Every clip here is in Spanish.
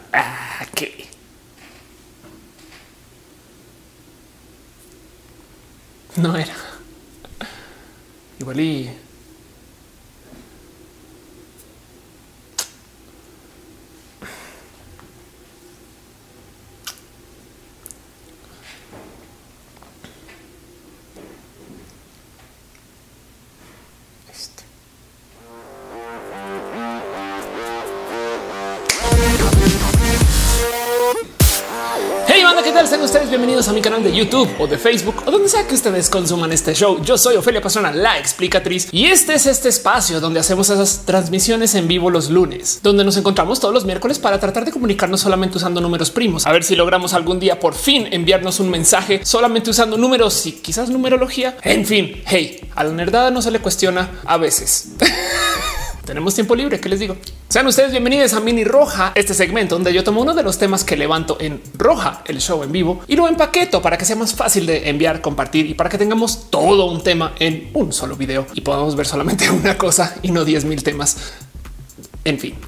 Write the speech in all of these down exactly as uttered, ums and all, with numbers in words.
Ah, ¿qué? No era. Igual y... Hey banda, ¿qué tal? Sean ustedes bienvenidos a mi canal de YouTube o de Facebook o donde sea que ustedes consuman este show. Yo soy Ofelia Pastrana, la explicatriz, y este es este espacio donde hacemos esas transmisiones en vivo los lunes, donde nos encontramos todos los miércoles para tratar de comunicarnos solamente usando números primos. A ver si logramos algún día por fin enviarnos un mensaje solamente usando números y quizás numerología. En fin, hey, a la nerdada no se le cuestiona a veces. Tenemos tiempo libre, ¿qué les digo? Sean ustedes bienvenidos a Mini Roja, este segmento donde yo tomo uno de los temas que levanto en Roja, el show en vivo, y lo empaqueto para que sea más fácil de enviar, compartir y para que tengamos todo un tema en un solo video y podamos ver solamente una cosa y no diez mil temas. En fin.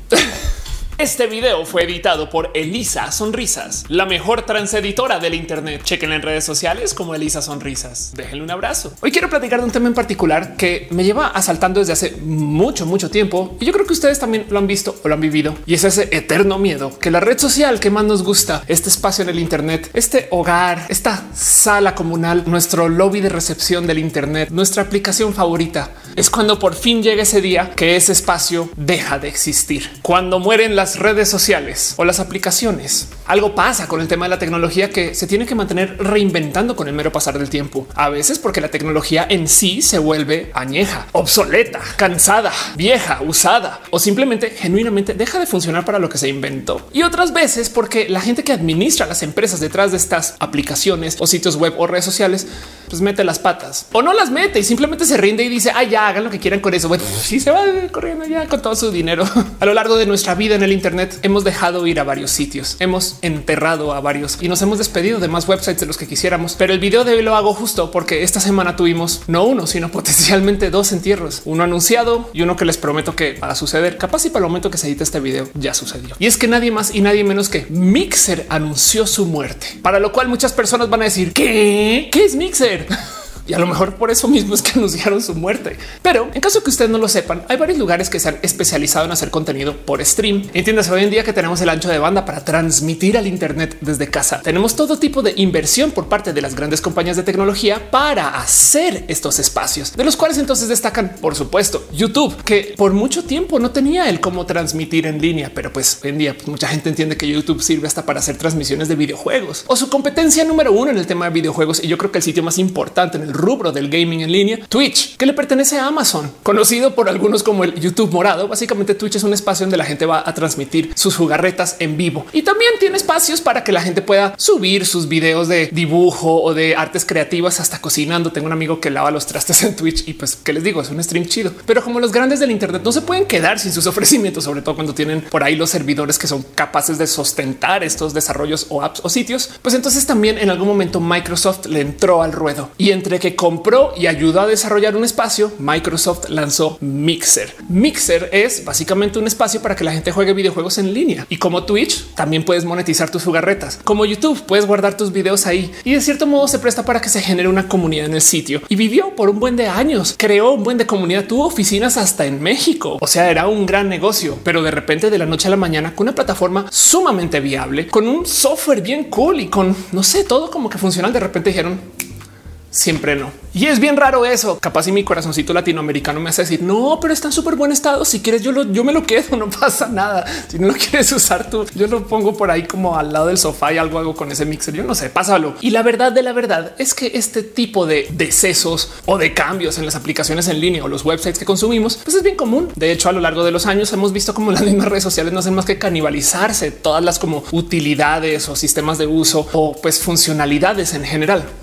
Este video fue editado por Elisa Sonrisas, la mejor transeditora del Internet. Chequen en redes sociales como Elisa Sonrisas. Déjenle un abrazo. Hoy quiero platicar de un tema en particular que me lleva asaltando desde hace mucho, mucho tiempo. Y yo creo que ustedes también lo han visto o lo han vivido. Y es ese eterno miedo que la red social que más nos gusta, este espacio en el Internet, este hogar, esta sala comunal, nuestro lobby de recepción del Internet, nuestra aplicación favorita, es cuando por fin llega ese día que ese espacio deja de existir. Cuando mueren las redes sociales o las aplicaciones. Algo pasa con el tema de la tecnología que se tiene que mantener reinventando con el mero pasar del tiempo. A veces porque la tecnología en sí se vuelve añeja, obsoleta, cansada, vieja, usada o simplemente genuinamente deja de funcionar para lo que se inventó. Y otras veces porque la gente que administra las empresas detrás de estas aplicaciones o sitios web o redes sociales pues mete las patas o no las mete y simplemente se rinde y dice ay, ya hagan lo que quieran con eso. Bueno, si se va corriendo ya con todo su dinero. A lo largo de nuestra vida en el Internet hemos dejado ir a varios sitios, hemos enterrado a varios y nos hemos despedido de más websites de los que quisiéramos. Pero el video de hoy lo hago justo porque esta semana tuvimos no uno, sino potencialmente dos entierros, uno anunciado y uno que les prometo que va a suceder. Capaz y para el momento que se edita este video ya sucedió. Y es que nadie más y nadie menos que Mixer anunció su muerte, para lo cual muchas personas van a decir ¿qué? ¿Qué es Mixer? Y a lo mejor por eso mismo es que anunciaron su muerte. Pero en caso que ustedes no lo sepan, hay varios lugares que se han especializado en hacer contenido por stream. Entiéndase, hoy en día que tenemos el ancho de banda para transmitir al Internet desde casa, tenemos todo tipo de inversión por parte de las grandes compañías de tecnología para hacer estos espacios, de los cuales entonces destacan, por supuesto, YouTube, que por mucho tiempo no tenía el cómo transmitir en línea, pero pues hoy en día pues, mucha gente entiende que YouTube sirve hasta para hacer transmisiones de videojuegos o su competencia número uno en el tema de videojuegos. Y yo creo que el sitio más importante en el rubro del gaming en línea, Twitch, que le pertenece a Amazon, conocido por algunos como el YouTube morado. Básicamente Twitch es un espacio donde la gente va a transmitir sus jugarretas en vivo y también tiene espacios para que la gente pueda subir sus videos de dibujo o de artes creativas hasta cocinando. Tengo un amigo que lava los trastes en Twitch y pues qué les digo, es un stream chido. Pero como los grandes del Internet no se pueden quedar sin sus ofrecimientos, sobre todo cuando tienen por ahí los servidores que son capaces de sostentar estos desarrollos o apps o sitios, pues entonces también en algún momento Microsoft le entró al ruedo y entre que compró y ayudó a desarrollar un espacio, Microsoft lanzó Mixer. Mixer es básicamente un espacio para que la gente juegue videojuegos en línea y como Twitch también puedes monetizar tus jugarretas. Como YouTube puedes guardar tus videos ahí y de cierto modo se presta para que se genere una comunidad en el sitio y vivió por un buen de años. Creó un buen de comunidad, tuvo oficinas hasta en México. O sea, era un gran negocio, pero de repente de la noche a la mañana con una plataforma sumamente viable, con un software bien cool y con no sé, todo como que funcional, de repente dijeron siempre no. Y es bien raro eso. Capaz y mi corazoncito latinoamericano me hace decir no, pero está en súper buen estado. Si quieres, yo lo, yo me lo quedo, no pasa nada. Si no lo quieres usar tú, yo lo pongo por ahí como al lado del sofá y algo hago con ese Mixer. Yo no sé, pásalo. Y la verdad de la verdad es que este tipo de decesos o de cambios en las aplicaciones en línea o los websites que consumimos, pues es bien común. De hecho, a lo largo de los años hemos visto como las mismas redes sociales no hacen más que canibalizarse todas las como utilidades o sistemas de uso o pues funcionalidades en general.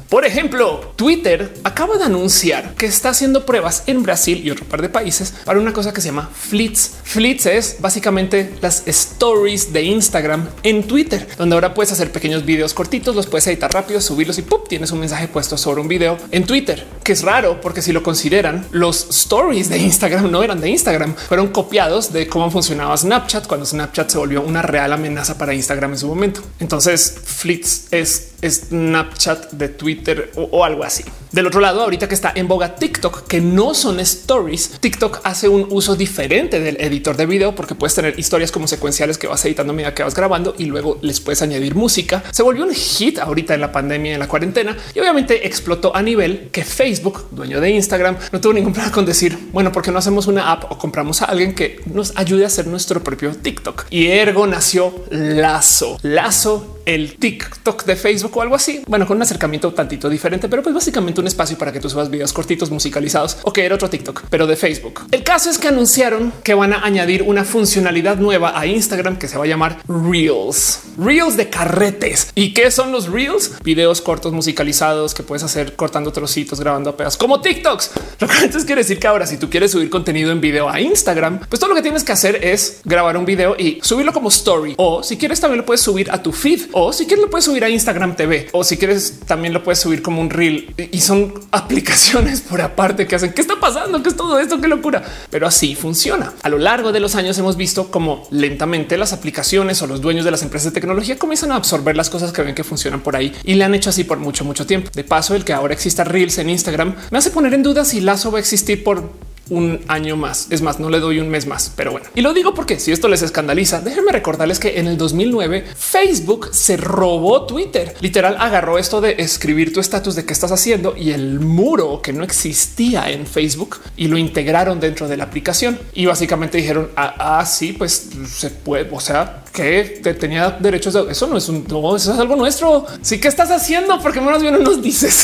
Por ejemplo, Twitter acaba de anunciar que está haciendo pruebas en Brasil y otro par de países para una cosa que se llama Fleets. Fleets es básicamente las stories de Instagram en Twitter, donde ahora puedes hacer pequeños videos cortitos, los puedes editar rápido, subirlos y ¡pum! Tienes un mensaje puesto sobre un video en Twitter, que es raro porque si lo consideran, los stories de Instagram no eran de Instagram, fueron copiados de cómo funcionaba Snapchat cuando Snapchat se volvió una real amenaza para Instagram en su momento. Entonces Fleets es Snapchat de Twitter o, o algo así. Del otro lado, ahorita que está en boga TikTok, que no son stories, TikTok hace un uso diferente del editor de video porque puedes tener historias como secuenciales que vas editando a medida que vas grabando y luego les puedes añadir música. Se volvió un hit ahorita en la pandemia, en la cuarentena, y obviamente explotó a nivel que Facebook, dueño de Instagram, no tuvo ningún problema con decir, bueno, ¿por qué no hacemos una app o compramos a alguien que nos ayude a hacer nuestro propio TikTok? Y ergo nació Lazo. Lazo, el TikTok de Facebook o algo así. Bueno, con un acercamiento tantito diferente, pero pues básicamente un espacio para que tú subas videos cortitos musicalizados o que era otro TikTok, pero de Facebook. El caso es que anunciaron que van a añadir una funcionalidad nueva a Instagram que se va a llamar Reels. Reels de carretes. ¿Y qué son los Reels? Videos cortos musicalizados que puedes hacer cortando trocitos, grabando a pedazos como TikToks. Lo que entonces quiere decir que ahora si tú quieres subir contenido en video a Instagram, pues todo lo que tienes que hacer es grabar un video y subirlo como story, o si quieres también lo puedes subir a tu feed, o si quieres lo puedes subir a Instagram T V, o si quieres también lo puedes subir como un reel. Y son aplicaciones por aparte que hacen. ¿Qué está pasando? ¿Qué es todo esto? ¡Qué locura! Pero así funciona. A lo largo de los años hemos visto cómo lentamente las aplicaciones o los dueños de las empresas de tecnología comienzan a absorber las cosas que ven que funcionan por ahí y le han hecho así por mucho, mucho tiempo. De paso, el que ahora exista Reels en Instagram me hace poner en duda si Lazo va a existir por un año más. Es más, no le doy un mes más, pero bueno. Y lo digo porque si esto les escandaliza, déjenme recordarles que en el dos mil nueve Facebook se robó Twitter. Literal agarró esto de escribir tu estatus de qué estás haciendo y el muro que no existía en Facebook y lo integraron dentro de la aplicación. Y básicamente dijeron, ah, ah sí, pues se puede. O sea, que te tenía derechos de eso. No es un, no, eso es algo nuestro. Sí, ¿qué estás haciendo? Porque menos bien no nos dices.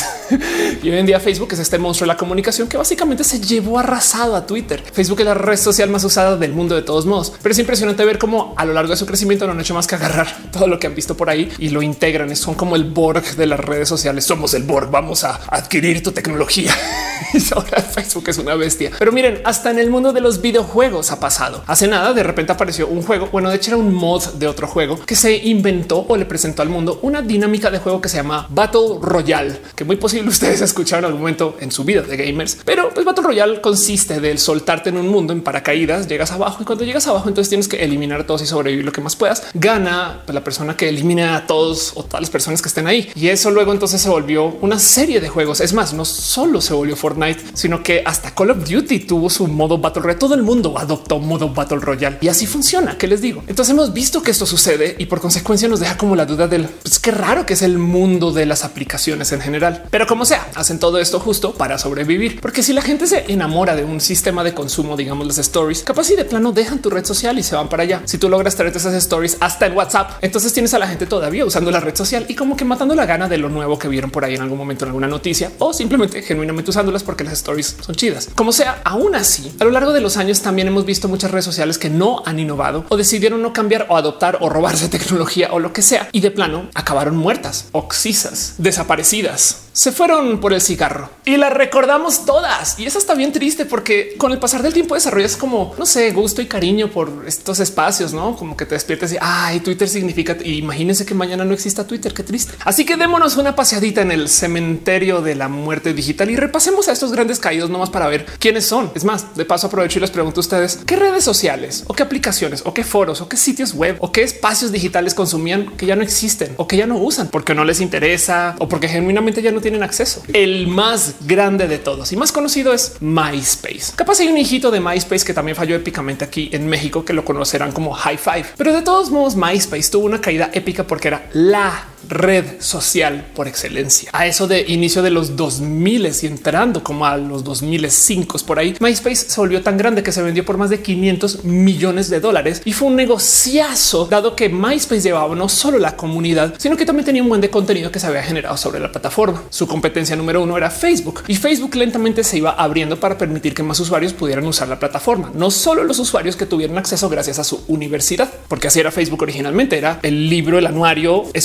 Y hoy en día Facebook es este monstruo de la comunicación que básicamente se llevó a arrasar a Twitter. Facebook es la red social más usada del mundo de todos modos, pero es impresionante ver cómo a lo largo de su crecimiento no han hecho más que agarrar todo lo que han visto por ahí y lo integran. Son como el Borg de las redes sociales. Somos el Borg. Vamos a adquirir tu tecnología. Y ahora Facebook es una bestia. Pero miren, hasta en el mundo de los videojuegos ha pasado. Hace nada, de repente apareció un juego. Bueno, de hecho era un mod de otro juego que se inventó o le presentó al mundo una dinámica de juego que se llama Battle Royale, que muy posible ustedes escucharon en algún momento en su vida de gamers. Pero pues Battle Royale consiste del soltarte en un mundo en paracaídas, llegas abajo y cuando llegas abajo entonces tienes que eliminar a todos y sobrevivir lo que más puedas. Gana la persona que elimine a todos o todas las personas que estén ahí. Y eso luego entonces se volvió una serie de juegos. Es más, no solo se volvió Fortnite, sino que hasta Call of Duty tuvo su modo Battle Royale. Todo el mundo adoptó modo Battle Royale y así funciona. ¿Qué les digo? Entonces hemos visto que esto sucede y por consecuencia nos deja como la duda del pues qué raro que es el mundo de las aplicaciones en general. Pero como sea, hacen todo esto justo para sobrevivir, porque si la gente se enamora de un sistema de consumo, digamos las stories, capaz y de plano dejan tu red social y se van para allá. Si tú logras traerte esas stories hasta en WhatsApp, entonces tienes a la gente todavía usando la red social y como que matando la gana de lo nuevo que vieron por ahí en algún momento en alguna noticia o simplemente genuinamente usándolas porque las stories son chidas. Como sea, aún así, a lo largo de los años también hemos visto muchas redes sociales que no han innovado o decidieron no cambiar o adoptar o robarse tecnología o lo que sea y de plano acabaron muertas, oxisas, desaparecidas. Se fueron por el cigarro y las recordamos todas. Y eso está bien triste porque con el pasar del tiempo desarrollas como, no sé, gusto y cariño por estos espacios, ¿no? Como que te despiertes y ay, Twitter significa, y imagínense que mañana no exista Twitter, qué triste. Así que démonos una paseadita en el cementerio de la muerte digital y repasemos a estos grandes caídos nomás para ver quiénes son. Es más, de paso aprovecho y les pregunto a ustedes qué redes sociales o qué aplicaciones o qué foros o qué sitios web o qué espacios digitales consumían que ya no existen o que ya no usan porque no les interesa o porque genuinamente ya no tienen acceso. El más grande de todos y más conocido es MySpace. Capaz hay un hijito de MySpace que también falló épicamente aquí en México, que lo conocerán como High Five, pero de todos modos MySpace tuvo una caída épica porque era la red social por excelencia. A eso de inicio de los dos mil y entrando como a los dos mil cinco por ahí, MySpace se volvió tan grande que se vendió por más de quinientos millones de dólares y fue un negociazo, dado que MySpace llevaba no solo la comunidad, sino que también tenía un buen de contenido que se había generado sobre la plataforma. Su competencia número uno era Facebook y Facebook lentamente se iba abriendo para permitir que más usuarios pudieran usar la plataforma, no solo los usuarios que tuvieran acceso gracias a su universidad, porque así era Facebook originalmente, era el libro, el anuario escolar por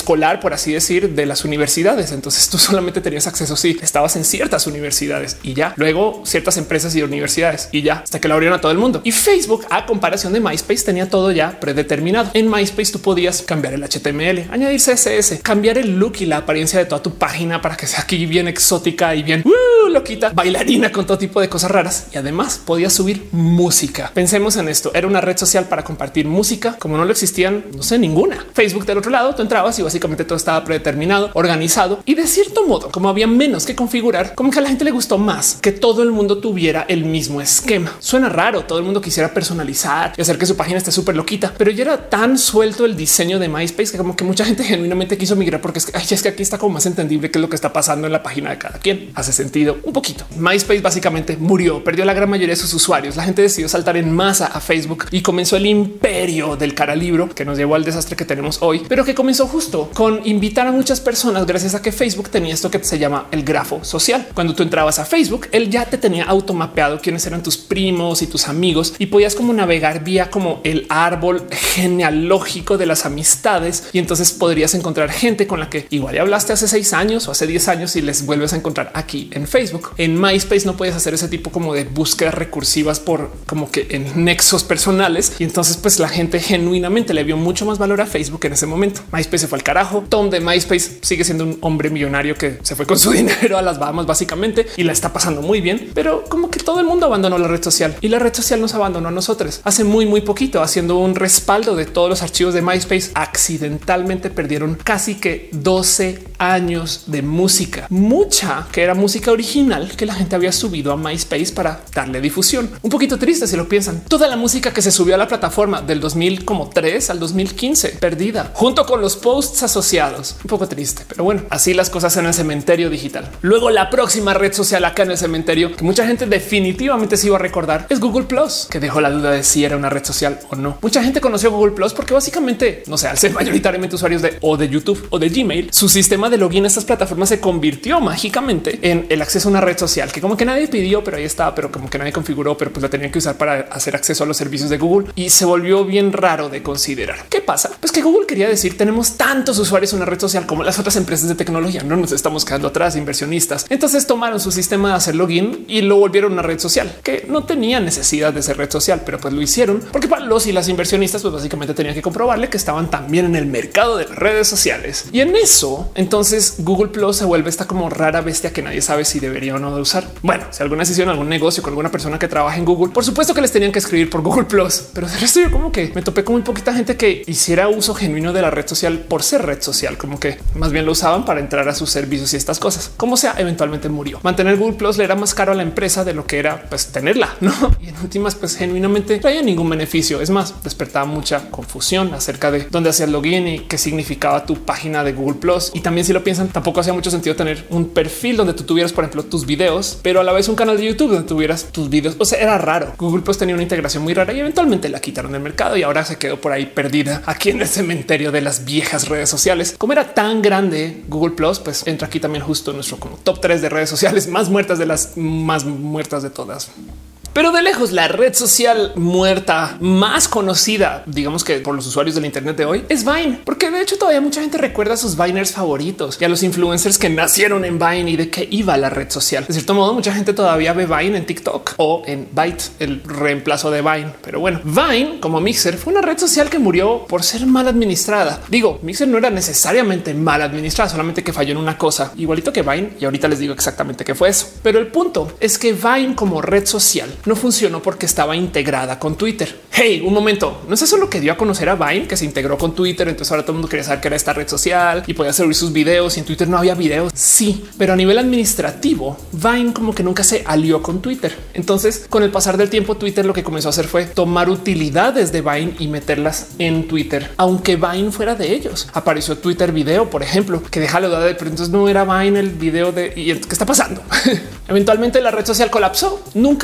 por así decir, de las universidades. Entonces tú solamente tenías acceso si estabas en ciertas universidades y ya. Luego ciertas empresas y universidades y ya, hasta que lo abrieron a todo el mundo. Y Facebook, a comparación de MySpace, tenía todo ya predeterminado. En MySpace tú podías cambiar el H T M L, añadir C S S, cambiar el look y la apariencia de toda tu página para que sea aquí bien exótica y bien uh, loquita, bailarina con todo tipo de cosas raras. Y además podías subir música. Pensemos en esto. Era una red social para compartir música como no lo existían, no sé, ninguna. Facebook del otro lado, tú entrabas y básicamente todo estaba predeterminado, organizado y de cierto modo, como había menos que configurar, como que a la gente le gustó más que todo el mundo tuviera el mismo esquema. Suena raro. Todo el mundo quisiera personalizar y hacer que su página esté súper loquita, pero ya era tan suelto el diseño de MySpace que como que mucha gente genuinamente quiso migrar porque es que, ay, es que aquí está como más entendible qué es lo que está pasando en la página de cada quien. Hace sentido un poquito. MySpace básicamente murió, perdió la gran mayoría de sus usuarios. La gente decidió saltar en masa a Facebook y comenzó el imperio del cara libro que nos llevó al desastre que tenemos hoy, pero que comenzó justo con invitar a muchas personas gracias a que Facebook tenía esto que se llama el grafo social. Cuando tú entrabas a Facebook, él ya te tenía automapeado quiénes eran tus primos y tus amigos y podías como navegar vía como el árbol genealógico de las amistades. Y entonces podrías encontrar gente con la que igual ya hablaste hace seis años o hace diez años y les vuelves a encontrar aquí en Facebook. En MySpace no puedes hacer ese tipo como de búsquedas recursivas por como que en nexos personales. Y entonces pues la gente genuinamente le vio mucho más valor a Facebook en ese momento. MySpace se fue al carajo. Tom de MySpace sigue siendo un hombre millonario que se fue con su dinero a las Bahamas básicamente y la está pasando muy bien, pero como que todo el mundo abandonó la red social y la red social nos abandonó a nosotros hace muy, muy poquito, haciendo un respaldo de todos los archivos de MySpace. Accidentalmente perdieron casi que doce años de música, mucha que era música original que la gente había subido a MySpace para darle difusión. Un poquito triste si lo piensan. Toda la música que se subió a la plataforma del dos mil tres al dos mil quince perdida junto con los posts asociados. Un poco triste, pero bueno, así las cosas en el cementerio digital. Luego la próxima red social acá en el cementerio que mucha gente definitivamente se iba a recordar es Google Plus, que dejó la duda de si era una red social o no. Mucha gente conoció Google Plus porque básicamente, no sé, al ser mayoritariamente usuarios de o de YouTube o de Gmail, su sistema de login a estas plataformas se convirtió mágicamente en el acceso a una red social que como que nadie pidió, pero ahí estaba, pero como que nadie configuró, pero pues la tenían que usar para hacer acceso a los servicios de Google y se volvió bien raro de considerar. ¿Qué pasa? Pues que Google quería decir tenemos tantos usuarios en una red social como las otras empresas de tecnología, no nos estamos quedando atrás, inversionistas. Entonces tomaron su sistema de hacer login y lo volvieron una red social que no tenía necesidad de ser red social, pero pues lo hicieron porque para los y las inversionistas pues básicamente tenían que comprobarle que estaban también en el mercado de las redes sociales. Y en eso entonces Google Plus se vuelve esta como rara bestia que nadie sabe si debería o no de usar. Bueno, si alguna decisión, algún negocio con alguna persona que trabaja en Google, por supuesto que les tenían que escribir por Google Plus, pero de resto yo como que me topé con muy poquita gente que hiciera uso genuino de la red social por ser red social, como que más bien lo usaban para entrar a sus servicios y estas cosas. Como sea, eventualmente murió. Mantener Google Plus le era más caro a la empresa de lo que era pues tenerla, ¿no? Y en últimas pues genuinamente no traía ningún beneficio. Es más, despertaba mucha confusión acerca de dónde hacías login y qué significaba tu página de Google Plus. Y también si lo piensan, tampoco hacía mucho sentido tener un perfil donde tú tuvieras, por ejemplo, tus videos, pero a la vez un canal de YouTube donde tuvieras tus videos. O sea, era raro. Google Plus tenía una integración muy rara y eventualmente la quitaron del mercado y ahora se quedó por ahí perdida aquí en el cementerio de las viejas redes sociales. Como era tan grande Google Plus, pues entra aquí también justo nuestro como top tres de redes sociales más muertas de las más muertas de todas. Pero de lejos, la red social muerta más conocida, digamos que por los usuarios del Internet de hoy, es Vine, porque de hecho todavía mucha gente recuerda a sus Viners favoritos y a los influencers que nacieron en Vine y de qué iba la red social. De cierto modo, mucha gente todavía ve Vine en TikTok o en Byte, el reemplazo de Vine. Pero bueno, Vine como Mixer fue una red social que murió por ser mal administrada. Digo, Mixer no era necesariamente mal administrada, solamente que falló en una cosa, igualito que Vine. Y ahorita les digo exactamente qué fue eso. Pero el punto es que Vine como red social no funcionó porque estaba integrada con Twitter. Hey, un momento, no es eso lo que dio a conocer a Vine, que se integró con Twitter. Entonces ahora todo el mundo quería saber que era esta red social y podía subir sus videos y en Twitter no había videos. Sí, pero a nivel administrativo, Vine como que nunca se alió con Twitter. Entonces, con el pasar del tiempo, Twitter lo que comenzó a hacer fue tomar utilidades de Vine y meterlas en Twitter, aunque Vine fuera de ellos. Apareció Twitter Video, por ejemplo, que deja la duda de, pero entonces no era Vine el video de y qué está pasando. Eventualmente la red social colapsó. Nunca tuvo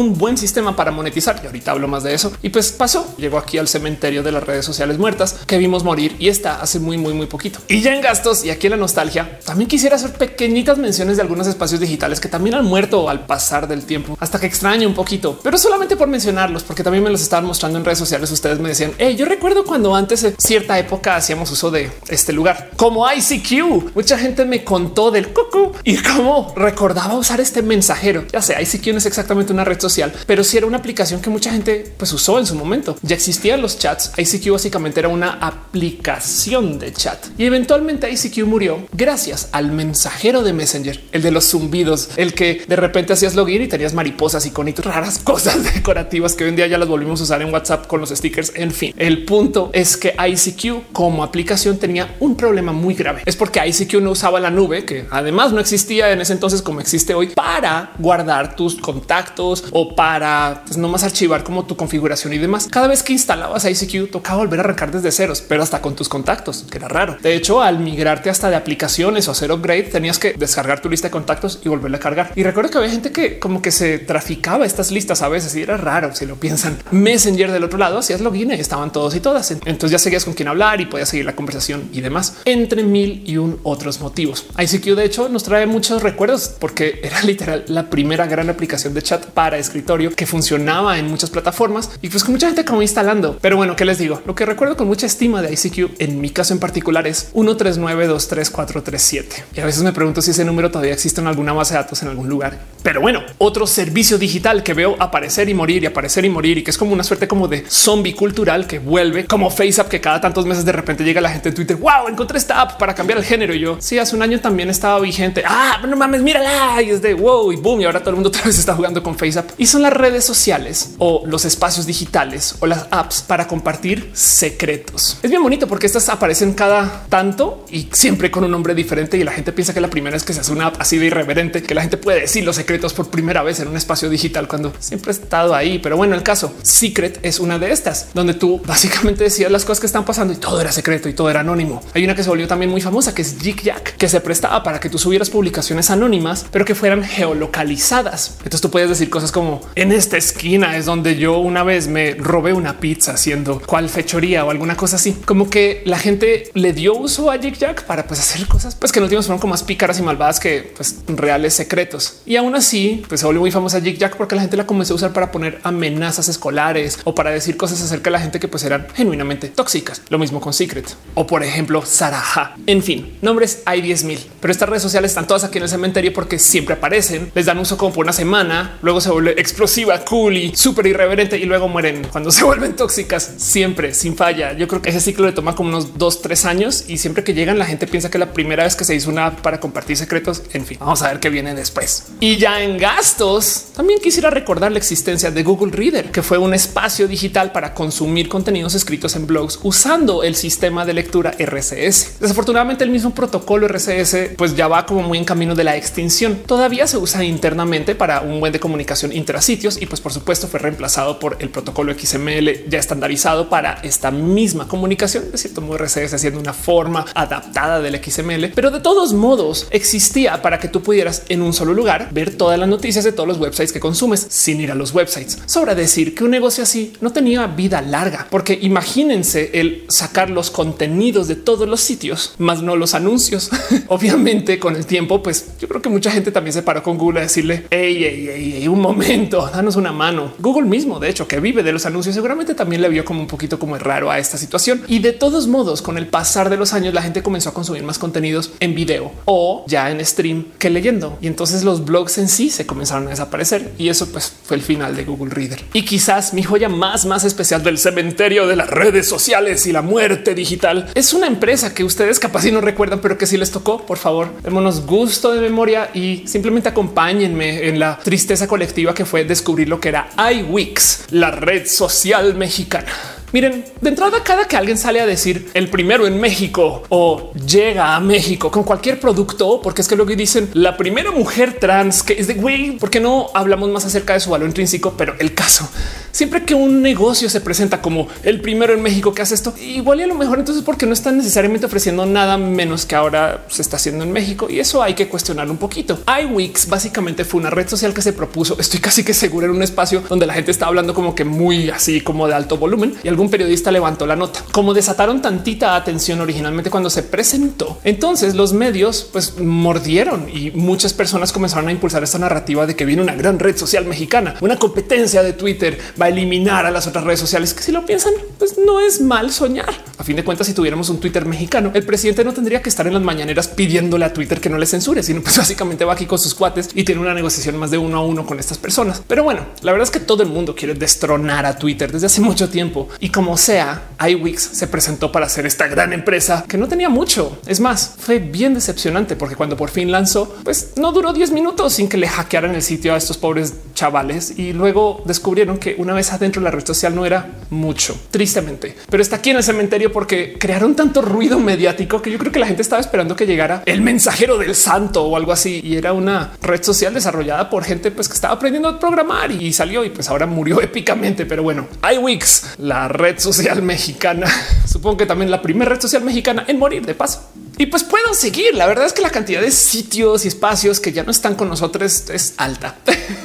un buen sistema para monetizar. Y ahorita hablo más de eso. Y pues pasó, llegó aquí al cementerio de las redes sociales muertas que vimos morir y está hace muy, muy, muy poquito. Y ya en gastos y aquí en la nostalgia, también quisiera hacer pequeñitas menciones de algunos espacios digitales que también han muerto al pasar del tiempo, hasta que extraño un poquito, pero solamente por mencionarlos, porque también me los estaban mostrando en redes sociales. Ustedes me decían, hey, yo recuerdo cuando antes en cierta época hacíamos uso de este lugar como I C Q. Mucha gente me contó del cucú y cómo recordaba usar este mensajero. Ya sé, I C Q no es exactamente una red social, pero sí era una aplicación que mucha gente pues usó en su momento. Ya existían los chats. I C Q básicamente era una aplicación de chat y eventualmente I C Q murió gracias al mensajero de Messenger, el de los zumbidos, el que de repente hacías login y tenías mariposas, iconitos, raras cosas decorativas que hoy en día ya las volvimos a usar en WhatsApp con los stickers. En fin, el punto es que I C Q como aplicación tenía un problema muy grave. Es porque I C Q no usaba la nube, que además no existía en ese entonces como existe hoy, para guardar tus contactos o para pues, nomás archivar como tu configuración y demás. Cada vez que instalabas I C Q tocaba volver a arrancar desde ceros, pero hasta con tus contactos, que era raro. De hecho, al migrarte hasta de aplicaciones o hacer upgrade, tenías que descargar tu lista de contactos y volverla a cargar. Y recuerdo que había gente que como que se traficaba estas listas a veces y era raro si lo piensan. Messenger del otro lado hacías login y estaban todos y todas. Entonces ya seguías con quién hablar y podías seguir la conversación y demás, entre mil y un otros motivos. I C Q de hecho nos trae muchos recuerdos porque era literal la primera gran aplicación de chat para escritorio que funcionaba en muchas plataformas y pues que mucha gente acabó instalando. Pero bueno, ¿qué les digo? Lo que recuerdo con mucha estima de I C Q en mi caso en particular es uno tres nueve dos tres cuatro tres siete. Y a veces me pregunto si ese número todavía existe en alguna base de datos en algún lugar. Pero bueno, otro servicio digital que veo aparecer y morir y aparecer y morir y que es como una suerte como de zombie cultural que vuelve como FaceApp, que cada tantos meses de repente llega la gente en Twitter. Wow, encontré esta app para cambiar el género. Y yo sí, hace un año también estaba vigente. Ah, no mames, mírala. Y es de wow y boom. Y ahora todo el mundo otra vez está jugando con FaceApp y son las redes sociales o los espacios digitales o las apps para compartir secretos. Es bien bonito porque estas aparecen cada tanto y siempre con un nombre diferente. Y la gente piensa que la primera es que se hace una app así de irreverente, que la gente puede decir los secretos por primera vez en un espacio digital cuando siempre he estado ahí. Pero bueno, el caso Secret es una de estas donde tú básicamente decías las cosas que están pasando y todo era secreto y todo era anónimo. Hay una que se volvió también muy famosa que es Yik Yak, que se prestaba para que tú subieras publicaciones anónimas, pero que fueran geolocalizadas. Entonces tú puedes decir cosas como en esta esquina es donde yo una vez me robé una pizza haciendo cuál fechoría o alguna cosa así. Como que la gente le dio uso a Yik Yak para pues hacer cosas pues que en últimos fueron como más pícaras y malvadas que pues reales secretos. Y aún así pues se volvió muy famosa Yik Yak porque la gente la comenzó a usar para poner amenazas escolares o para decir cosas acerca de la gente que pues eran genuinamente tóxicas. Lo mismo con Secret o por ejemplo Saraha. En fin, nombres hay diez mil, pero estas redes sociales están todas aquí en el cementerio porque siempre aparecen, les dan uso como por una semana, luego se vuelve explosiva, cool y súper irreverente y luego mueren cuando se vuelven tóxicas, siempre sin falla. Yo creo que ese ciclo le toma como unos dos, tres años y siempre que llegan la gente piensa que la primera vez que se hizo una app para compartir secretos. En fin, vamos a ver qué viene después. Y ya en gastos, también quisiera recordar la existencia de Google Reader, que fue un espacio digital para consumir contenidos escritos en blogs usando el sistema de lectura R C S. Desafortunadamente el mismo protocolo R C S pues ya va como muy en camino de la extinción. Todavía se usa internamente para un buen de comunicación intrasitios y pues por supuesto fue reemplazado por el protocolo X M L ya estandarizado para esta misma comunicación. De cierto modo R C S siendo una forma adaptada del X M L, pero de todos modos existía para que tú pudieras en un solo lugar ver todas las noticias de todos los websites que consumes sin ir a los websites. Sobra decir que un negocio así no tenía vida larga, porque imagínense el sacar los contenidos de todos los sitios, más no los anuncios. Obviamente con el tiempo, pues yo creo que mucha gente también se paró con Google a decirle hey, hey, hey, hey, un momento, danos una mano. Google mismo, de hecho, que vive de los anuncios, seguramente también le vio como un poquito como raro a esta situación. Y de todos modos, con el pasar de los años, la gente comenzó a consumir más contenidos en video o ya en stream que leyendo. Y entonces los blogs en sí se comenzaron a desaparecer y eso pues fue el final de Google Reader. Y quizás mi joya más, más especial del cementerio de las redes sociales y la muerte digital es una empresa que ustedes capaz y no recuerdan, pero que sí les tocó. Por favor, démonos gusto de memoria y simplemente acompáñenme en la tristeza colectiva que fue descubrir lo que era iWix, la red social mexicana. Miren, de entrada, cada que alguien sale a decir el primero en México o llega a México con cualquier producto, porque es que lo que dicen la primera mujer trans, que es de güey, ¿por qué no hablamos más acerca de su valor intrínseco? Pero el caso, siempre que un negocio se presenta como el primero en México que hace esto, igual y a lo mejor entonces porque no están necesariamente ofreciendo nada menos que ahora se está haciendo en México, y eso hay que cuestionar un poquito. iWix básicamente fue una red social que se propuso, estoy casi que seguro, en un espacio donde la gente está hablando como que muy así como de alto volumen, y algún periodista levantó la nota. Como desataron tantita atención originalmente cuando se presentó, entonces los medios pues mordieron y muchas personas comenzaron a impulsar esta narrativa de que viene una gran red social mexicana, una competencia de Twitter, va a eliminar a las otras redes sociales, que si lo piensan pues no es mal soñar. A fin de cuentas, si tuviéramos un Twitter mexicano, el presidente no tendría que estar en las mañaneras pidiéndole a Twitter que no le censure, sino pues básicamente va aquí con sus cuates y tiene una negociación más de uno a uno con estas personas. Pero bueno, la verdad es que todo el mundo quiere destronar a Twitter desde hace mucho tiempo, y como sea, iWix se presentó para ser esta gran empresa que no tenía mucho. Es más, fue bien decepcionante porque cuando por fin lanzó, pues no duró diez minutos sin que le hackearan el sitio a estos pobres chavales, y luego descubrieron que una vez adentro la red social no era mucho, tristemente, pero está aquí en el cementerio porque crearon tanto ruido mediático que yo creo que la gente estaba esperando que llegara el mensajero del santo o algo así, y era una red social desarrollada por gente pues que estaba aprendiendo a programar, y salió y pues ahora murió épicamente. Pero bueno, iWix, la red social mexicana, supongo que también la primera red social mexicana en morir de paso. Y pues puedo seguir. La verdad es que la cantidad de sitios y espacios que ya no están con nosotros es alta.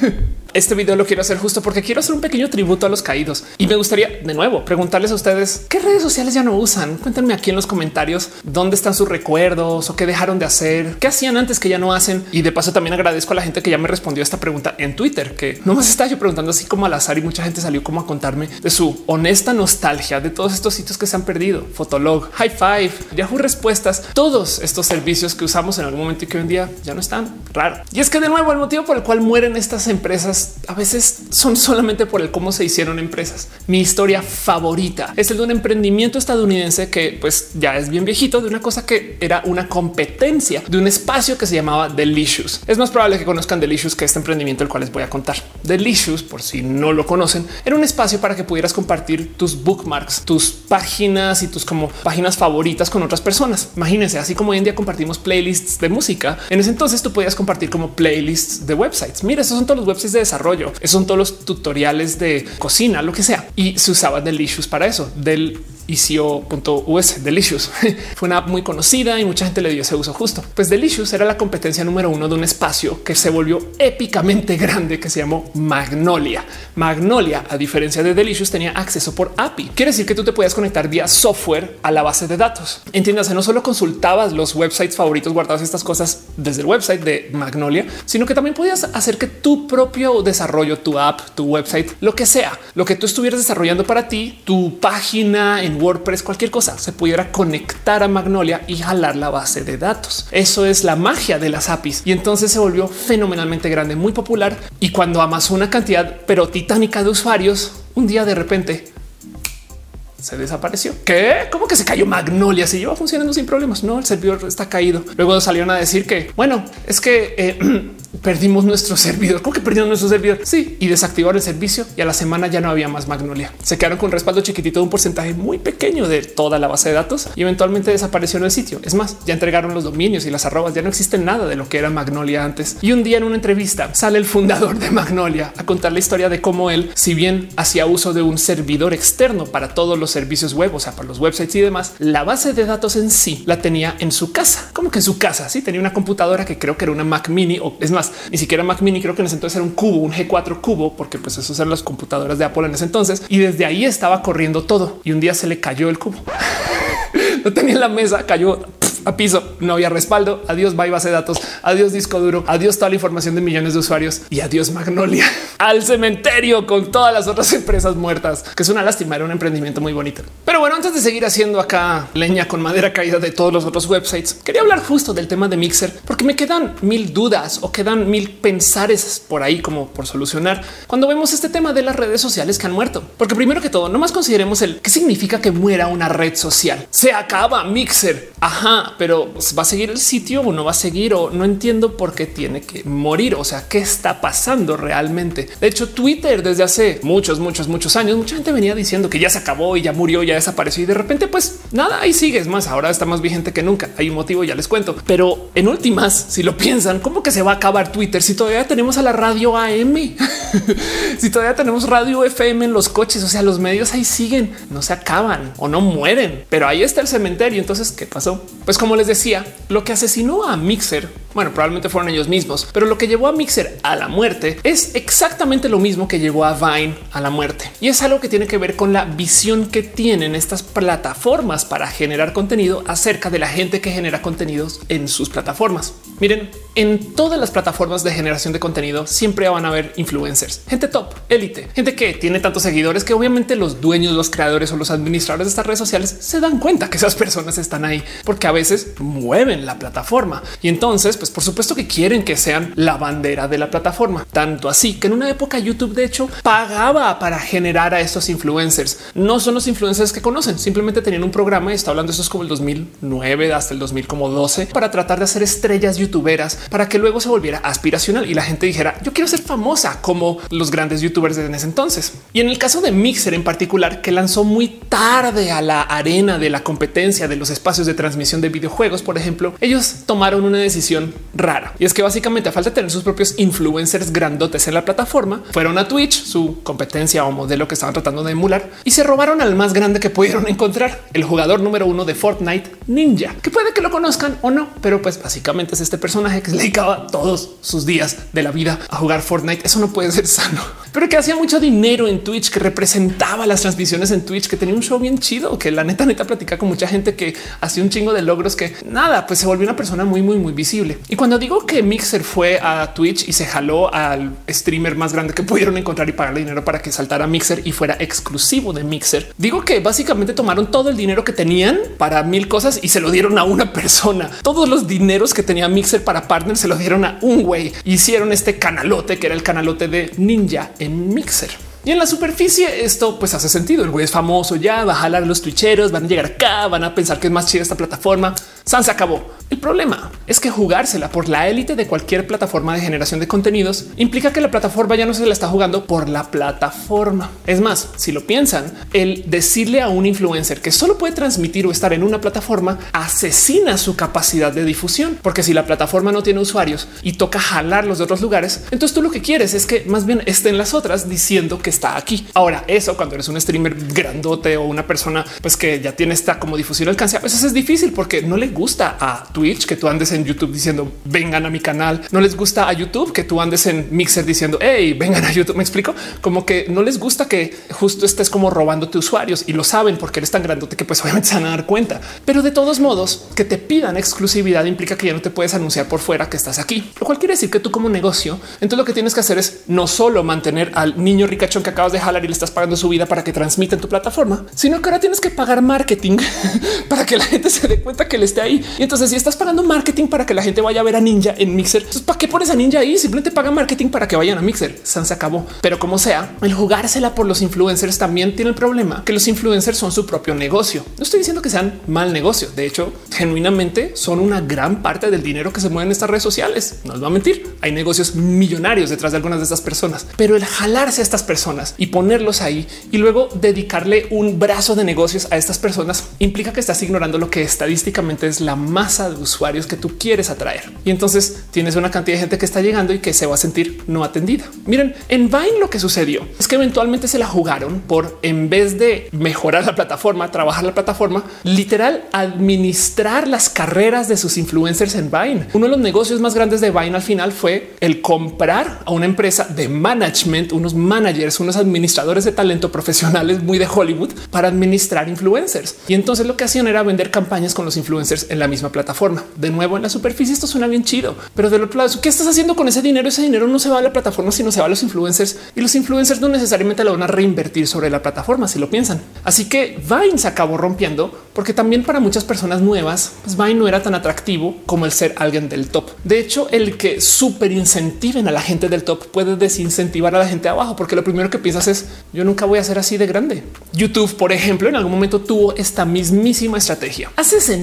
Este video lo quiero hacer justo porque quiero hacer un pequeño tributo a los caídos, y me gustaría de nuevo preguntarles a ustedes qué redes sociales ya no usan. Cuéntenme aquí en los comentarios dónde están sus recuerdos o qué dejaron de hacer, qué hacían antes que ya no hacen. Y de paso también agradezco a la gente que ya me respondió a esta pregunta en Twitter, que no más estaba yo preguntando así como al azar, y mucha gente salió como a contarme de su honesta nostalgia de todos estos sitios que se han perdido. Fotolog, High Five, Yahoo Respuestas, todos estos servicios que usamos en algún momento y que hoy en día ya no están. Raro. Y es que de nuevo el motivo por el cual mueren estas empresas a veces son solamente por el cómo se hicieron empresas. Mi historia favorita es el de un emprendimiento estadounidense que pues ya es bien viejito, de una cosa que era una competencia de un espacio que se llamaba Delicious. Es más probable que conozcan Delicious que este emprendimiento el cual les voy a contar. Delicious, por si no lo conocen, era un espacio para que pudieras compartir tus bookmarks, tus páginas y tus como páginas favoritas con otras personas. Imagínense, así como hoy en día compartimos playlists de música, en ese entonces tú podías compartir como playlists de websites. Mira, esos son todos los websites de desarrollo, esos son todos los tutoriales de cocina, lo que sea, y se usaba Delicious para eso. Del icio punto u s, Delicious fue una app muy conocida y mucha gente le dio ese uso justo. Pues Delicious era la competencia número uno de un espacio que se volvió épicamente grande que se llamó Magnolia. Magnolia, a diferencia de Delicious, tenía acceso por A P I. Quiere decir que tú te podías conectar vía software a la base de datos. Entiéndase, no solo consultabas los websites favoritos guardados estas cosas desde el website de Magnolia, sino que también podías hacer que tu propio desarrollo, tu app, tu website, lo que sea, lo que tú estuvieras desarrollando para ti, tu página en WordPress, cualquier cosa, se pudiera conectar a Magnolia y jalar la base de datos. Eso es la magia de las A P Is. Y entonces se volvió fenomenalmente grande, muy popular. Y cuando amasó una cantidad pero titánica de usuarios, un día de repente se desapareció. ¿Qué? ¿Cómo que se cayó Magnolia? Se lleva funcionando sin problemas. No, el servidor está caído. Luego salieron a decir que, bueno, es que eh, perdimos nuestro servidor. ¿Cómo que perdimos nuestro servidor? Sí, y desactivaron el servicio y a la semana ya no había más Magnolia. Se quedaron con un respaldo chiquitito de un porcentaje muy pequeño de toda la base de datos y eventualmente desapareció en el sitio. Es más, ya entregaron los dominios y las arrobas. Ya no existe nada de lo que era Magnolia antes. Y un día en una entrevista sale el fundador de Magnolia a contar la historia de cómo él, si bien hacía uso de un servidor externo para todos los servicios web, o sea, para los websites y demás, la base de datos en sí la tenía en su casa. ¿Cómo que en su casa? Sí, tenía una computadora que creo que era una Mac Mini, o es más, ni siquiera Mac Mini, creo que en ese entonces era un cubo, un G cuatro cubo, porque pues esos eran las computadoras de Apple en ese entonces, y desde ahí estaba corriendo todo. Y un día se le cayó el cubo. No tenía en la mesa, cayó a piso, no había respaldo. Adiós, bye base de datos, adiós disco duro, adiós toda la información de millones de usuarios y adiós Magnolia al cementerio con todas las otras empresas muertas, que es una lástima. Era un emprendimiento muy bonito. Pero bueno, antes de seguir haciendo acá leña con madera caída de todos los otros websites, quería hablar justo del tema de Mixer, porque me quedan mil dudas o quedan mil pensares por ahí como por solucionar cuando vemos este tema de las redes sociales que han muerto. Porque primero que todo, nomás consideremos el qué significa que muera una red social. Se acaba Mixer. Ajá, pero ¿va a seguir el sitio o no va a seguir? O no entiendo por qué tiene que morir. O sea, ¿qué está pasando realmente? De hecho, Twitter desde hace muchos, muchos, muchos años, mucha gente venía diciendo que ya se acabó y ya murió, ya desapareció y de repente, pues nada, ahí sigue. Es más, ahora está más vigente que nunca. Hay un motivo, ya les cuento. Pero en últimas, si lo piensan, ¿cómo que se va a acabar Twitter si todavía tenemos a la radio A M? Si todavía tenemos radio F M en los coches, o sea, los medios ahí siguen, no se acaban o no mueren, pero ahí está el cementerio. Entonces, ¿qué pasó? Pues como les decía, lo que asesinó a Mixer, bueno, probablemente fueron ellos mismos, pero lo que llevó a Mixer a la muerte es exactamente lo mismo que llevó a Vine a la muerte. Y es algo que tiene que ver con la visión que tienen estas plataformas para generar contenido acerca de la gente que genera contenidos en sus plataformas. Miren, en todas las plataformas de generación de contenido siempre van a haber influencers, gente top, élite, gente que tiene tantos seguidores que obviamente los dueños, los creadores o los administradores de estas redes sociales se dan cuenta que esas personas están ahí porque a veces mueven la plataforma y entonces, pues por supuesto que quieren que sean la bandera de la plataforma. Tanto así que en una época YouTube de hecho pagaba para generar a estos influencers. No son los influencers que conocen, simplemente tenían un programa y está hablando, esto es como el dos mil nueve hasta el dos mil doce, para tratar de hacer estrellas youtuberas para que luego se volviera aspiracional y la gente dijera yo quiero ser famosa como los grandes youtubers de en ese entonces. Y en el caso de Mixer en particular, que lanzó muy tarde a la arena de la competencia de los espacios de transmisión de videojuegos, por ejemplo, ellos tomaron una decisión rara y es que básicamente a falta de tener sus propios influencers grandotes en la plataforma, fueron a Twitch, su competencia o modelo que estaban tratando de emular, y se robaron al más grande que pudieron encontrar, el jugador número uno de Fortnite, Ninja, que puede que lo conozcan o no, pero pues básicamente es este personaje que se dedicaba todos sus días de la vida a jugar Fortnite. Eso no puede ser sano, pero que hacía mucho dinero en Twitch, que representaba las transmisiones en Twitch, que tenía un show bien chido, que la neta neta platica con mucha gente, que hacía un chingo de logros, que nada, pues se volvió una persona muy, muy, muy visible. Y cuando digo que Mixer fue a Twitch y se jaló al streamer más grande que pudieron encontrar y pagarle dinero para que saltara Mixer y fuera exclusivo de Mixer, digo que básicamente tomaron todo el dinero que tenían para mil cosas y se lo dieron a una persona. Todos los dineros que tenía Mixer para partners se lo dieron a un güey. Hicieron este canalote que era el canalote de Ninja en Mixer. Y en la superficie esto pues hace sentido. El güey es famoso, ya va a jalar a los twitcheros, van a llegar acá, van a pensar que es más chida esta plataforma. San se acabó. El problema es que jugársela por la élite de cualquier plataforma de generación de contenidos implica que la plataforma ya no se la está jugando por la plataforma. Es más, si lo piensan, el decirle a un influencer que solo puede transmitir o estar en una plataforma asesina su capacidad de difusión, porque si la plataforma no tiene usuarios y toca jalarlos de otros lugares, entonces tú lo que quieres es que más bien estén las otras diciendo que está aquí. Ahora, eso cuando eres un streamer grandote o una persona pues que ya tiene esta como difusión alcance, a veces es difícil porque no le gusta a Twitch que tú andes en YouTube diciendo vengan a mi canal. No les gusta a YouTube que tú andes en Mixer diciendo hey, vengan a YouTube. Me explico, como que no les gusta que justo estés como robándote usuarios y lo saben porque eres tan grandote que pues obviamente se van a dar cuenta. Pero de todos modos, que te pidan exclusividad implica que ya no te puedes anunciar por fuera que estás aquí, lo cual quiere decir que tú como negocio, entonces lo que tienes que hacer es no solo mantener al niño ricachón que acabas de jalar y le estás pagando su vida para que transmita en tu plataforma, sino que ahora tienes que pagar marketing para que la gente se dé cuenta que él esté ahí. Y entonces si estás pagando marketing para que la gente vaya a ver a Ninja en Mixer, entonces ¿para qué pones a Ninja ahí? Simplemente paga marketing para que vayan a Mixer. San se acabó. Pero como sea, el jugársela por los influencers también tiene el problema que los influencers son su propio negocio. No estoy diciendo que sean mal negocio. De hecho, genuinamente son una gran parte del dinero que se mueve en estas redes sociales. No les voy a mentir. Hay negocios millonarios detrás de algunas de estas personas, pero el jalarse a estas personas y ponerlos ahí y luego dedicarle un brazo de negocios a estas personas implica que estás ignorando lo que estadísticamente es la masa de usuarios que tú quieres atraer. Y entonces tienes una cantidad de gente que está llegando y que se va a sentir no atendida. Miren, en Vine lo que sucedió es que eventualmente se la jugaron por, en vez de mejorar la plataforma, trabajar la plataforma, literal administrar las carreras de sus influencers en Vine. Uno de los negocios más grandes de Vine al final fue el comprar a una empresa de management, unos managers, unos administradores de talento profesionales muy de Hollywood para administrar influencers. Y entonces lo que hacían era vender campañas con los influencers en la misma plataforma. De nuevo, en la superficie esto suena bien chido, pero del otro lado, ¿qué estás haciendo con ese dinero? Ese dinero no se va a la plataforma, sino se va a los influencers, y los influencers no necesariamente la van a reinvertir sobre la plataforma si lo piensan. Así que Vine se acabó rompiendo porque también para muchas personas nuevas, pues Vine no era tan atractivo como el ser alguien del top. De hecho, el que súper incentiven a la gente del top puede desincentivar a la gente abajo, porque lo primero que piensas es yo nunca voy a ser así de grande. YouTube, por ejemplo, en algún momento tuvo esta mismísima estrategia. Hace sentido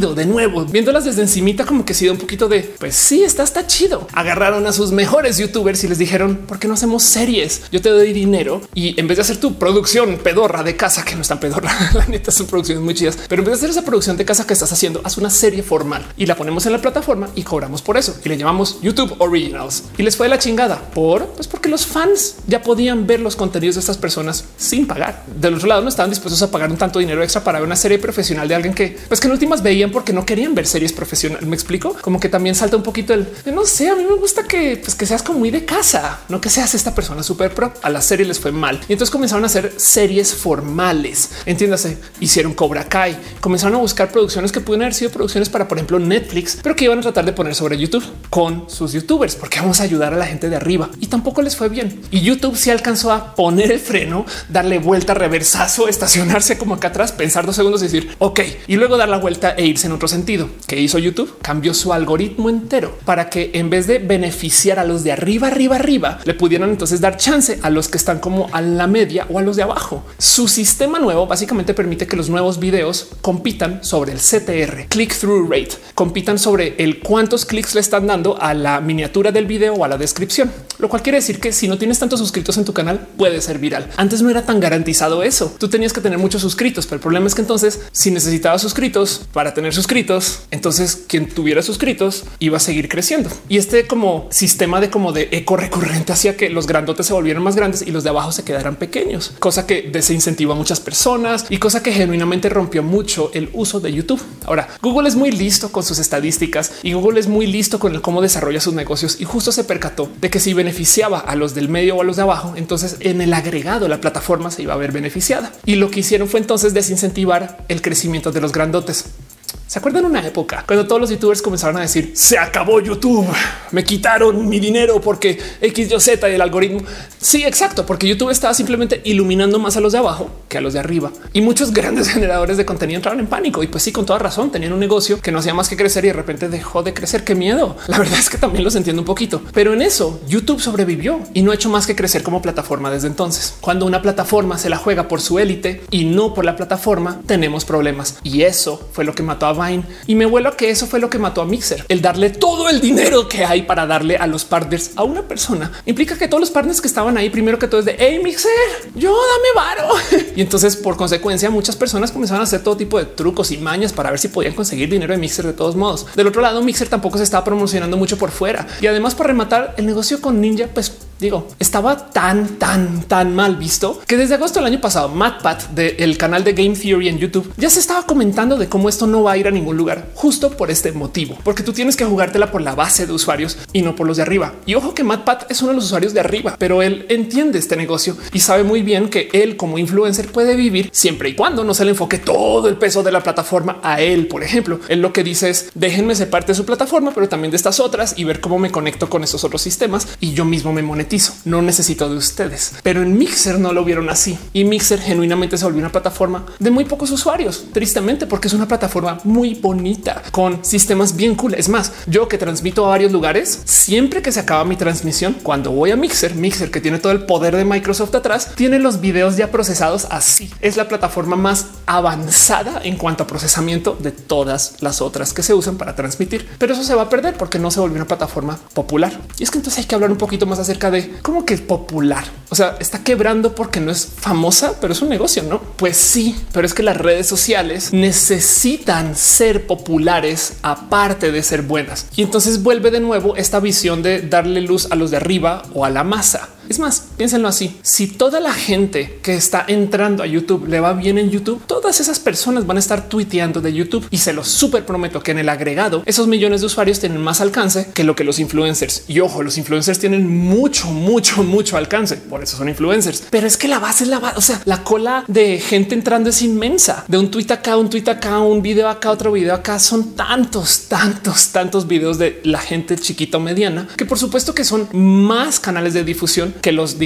contenido de nuevo, viéndolas desde encimita, como que ha sido un poquito de pues sí, está, está chido. Agarraron a sus mejores youtubers y les dijeron ¿por qué no hacemos series? Yo te doy dinero y en vez de hacer tu producción pedorra de casa, que no es tan pedorra, la neta son producciones muy chidas, pero en vez de hacer esa producción de casa que estás haciendo, haz una serie formal y la ponemos en la plataforma y cobramos por eso y le llamamos YouTube Originals. Y les fue de la chingada por pues porque los fans ya podían ver los contenidos de estas personas sin pagar. Del otro lado no estaban dispuestos a pagar un tanto dinero extra para ver una serie profesional de alguien que pues que en últimas veían porque no querían ver series profesionales. Me explico, como que también salta un poquito el no sé. A mí me gusta que pues que seas como muy de casa, no que seas esta persona súper pro. A la serie les fue mal y entonces comenzaron a hacer series formales. Entiéndase, hicieron Cobra Kai, comenzaron a buscar producciones que pudieran haber sido producciones para, por ejemplo, Netflix, pero que iban a tratar de poner sobre YouTube con sus youtubers, porque vamos a ayudar a la gente de arriba y tampoco les fue bien. Y YouTube sí alcanzó a poner el freno, darle vuelta, reversazo, estacionarse como acá atrás, pensar dos segundos y decir ok, y luego dar la vuelta e irse en otro sentido. ¿Qué hizo YouTube? Cambió su algoritmo entero para que en vez de beneficiar a los de arriba, arriba, arriba, le pudieran entonces dar chance a los que están como a la media o a los de abajo. Su sistema nuevo básicamente permite que los nuevos videos compitan sobre el C T R, click through rate, compitan sobre el cuántos clics le están dando a la miniatura del video o a la descripción, lo cual quiere decir que si no tienes tantos suscritos en tu canal puede ser viral. Antes no era tan garantizado eso. Tú tenías que tener muchos suscritos, pero el problema es que entonces si necesitabas suscritos para tener suscritos, entonces quien tuviera suscritos iba a seguir creciendo. Y este como sistema de como de eco recurrente hacía que los grandotes se volvieran más grandes y los de abajo se quedaran pequeños, cosa que desincentivó a muchas personas y cosa que genuinamente rompió mucho el uso de YouTube. Ahora, Google es muy listo con sus estadísticas y Google es muy listo con el cómo desarrolla sus negocios y justo se percató de que si beneficiaba a los del medio o a los de abajo, entonces en el agregado la plataforma se iba a ver beneficiada. Y lo que hicieron fue entonces desincentivar el crecimiento de los grandotes. ¿Se acuerdan una época cuando todos los youtubers comenzaron a decir se acabó YouTube, me quitaron mi dinero porque X, Y, Z y el algoritmo? Sí, exacto, porque YouTube estaba simplemente iluminando más a los de abajo que a los de arriba y muchos grandes generadores de contenido entraron en pánico y pues sí, con toda razón, tenían un negocio que no hacía más que crecer y de repente dejó de crecer. Qué miedo. La verdad es que también los entiendo un poquito, pero en eso YouTube sobrevivió y no ha hecho más que crecer como plataforma desde entonces. Cuando una plataforma se la juega por su élite y no por la plataforma, tenemos problemas y eso fue lo que mató a Vine. Y me vuelo a que eso fue lo que mató a Mixer. El darle todo el dinero que hay para darle a los partners a una persona implica que todos los partners que estaban ahí, primero que todo es de hey Mixer, yo dame varo. Y entonces por consecuencia muchas personas comenzaron a hacer todo tipo de trucos y mañas para ver si podían conseguir dinero de Mixer de todos modos. Del otro lado, Mixer tampoco se estaba promocionando mucho por fuera y además para rematar el negocio con Ninja, pues digo, estaba tan, tan, tan mal visto que desde agosto del año pasado, MatPat del canal de Game Theory en YouTube ya se estaba comentando de cómo esto no va a ir a ningún lugar justo por este motivo, porque tú tienes que jugártela por la base de usuarios y no por los de arriba. Y ojo que MatPat es uno de los usuarios de arriba, pero él entiende este negocio y sabe muy bien que él como influencer puede vivir siempre y cuando no se le enfoque todo el peso de la plataforma a él. Por ejemplo, él lo que dice es déjenme ser parte de su plataforma, pero también de estas otras y ver cómo me conecto con estos otros sistemas y yo mismo me monetizo. No necesito de ustedes, pero en Mixer no lo vieron así y Mixer genuinamente se volvió una plataforma de muy pocos usuarios, tristemente, porque es una plataforma muy bonita con sistemas bien cool. Es más, yo que transmito a varios lugares, siempre que se acaba mi transmisión, cuando voy a Mixer, Mixer que tiene todo el poder de Microsoft atrás, tiene los videos ya procesados así. Es la plataforma más avanzada en cuanto a procesamiento de todas las otras que se usan para transmitir, pero eso se va a perder porque no se volvió una plataforma popular. Y es que entonces hay que hablar un poquito más acerca de cómo que es popular. O sea, está quebrando porque no es famosa, pero es un negocio, ¿no? Pues sí, pero es que las redes sociales necesitan ser populares aparte de ser buenas. Y entonces vuelve de nuevo esta visión de darle luz a los de arriba o a la masa. Es más, piénsenlo así. Si toda la gente que está entrando a YouTube le va bien en YouTube, todas esas personas van a estar tuiteando de YouTube y se los súper prometo que en el agregado esos millones de usuarios tienen más alcance que lo que los influencers. Y ojo, los influencers tienen mucho, mucho, mucho alcance. Por eso son influencers. Pero es que la base es la base. O sea, la cola de gente entrando es inmensa. De un tweet acá, un tweet acá, un video acá, otro video acá. Son tantos, tantos, tantos videos de la gente chiquita o mediana que por supuesto que son más canales de difusión que los, digamos,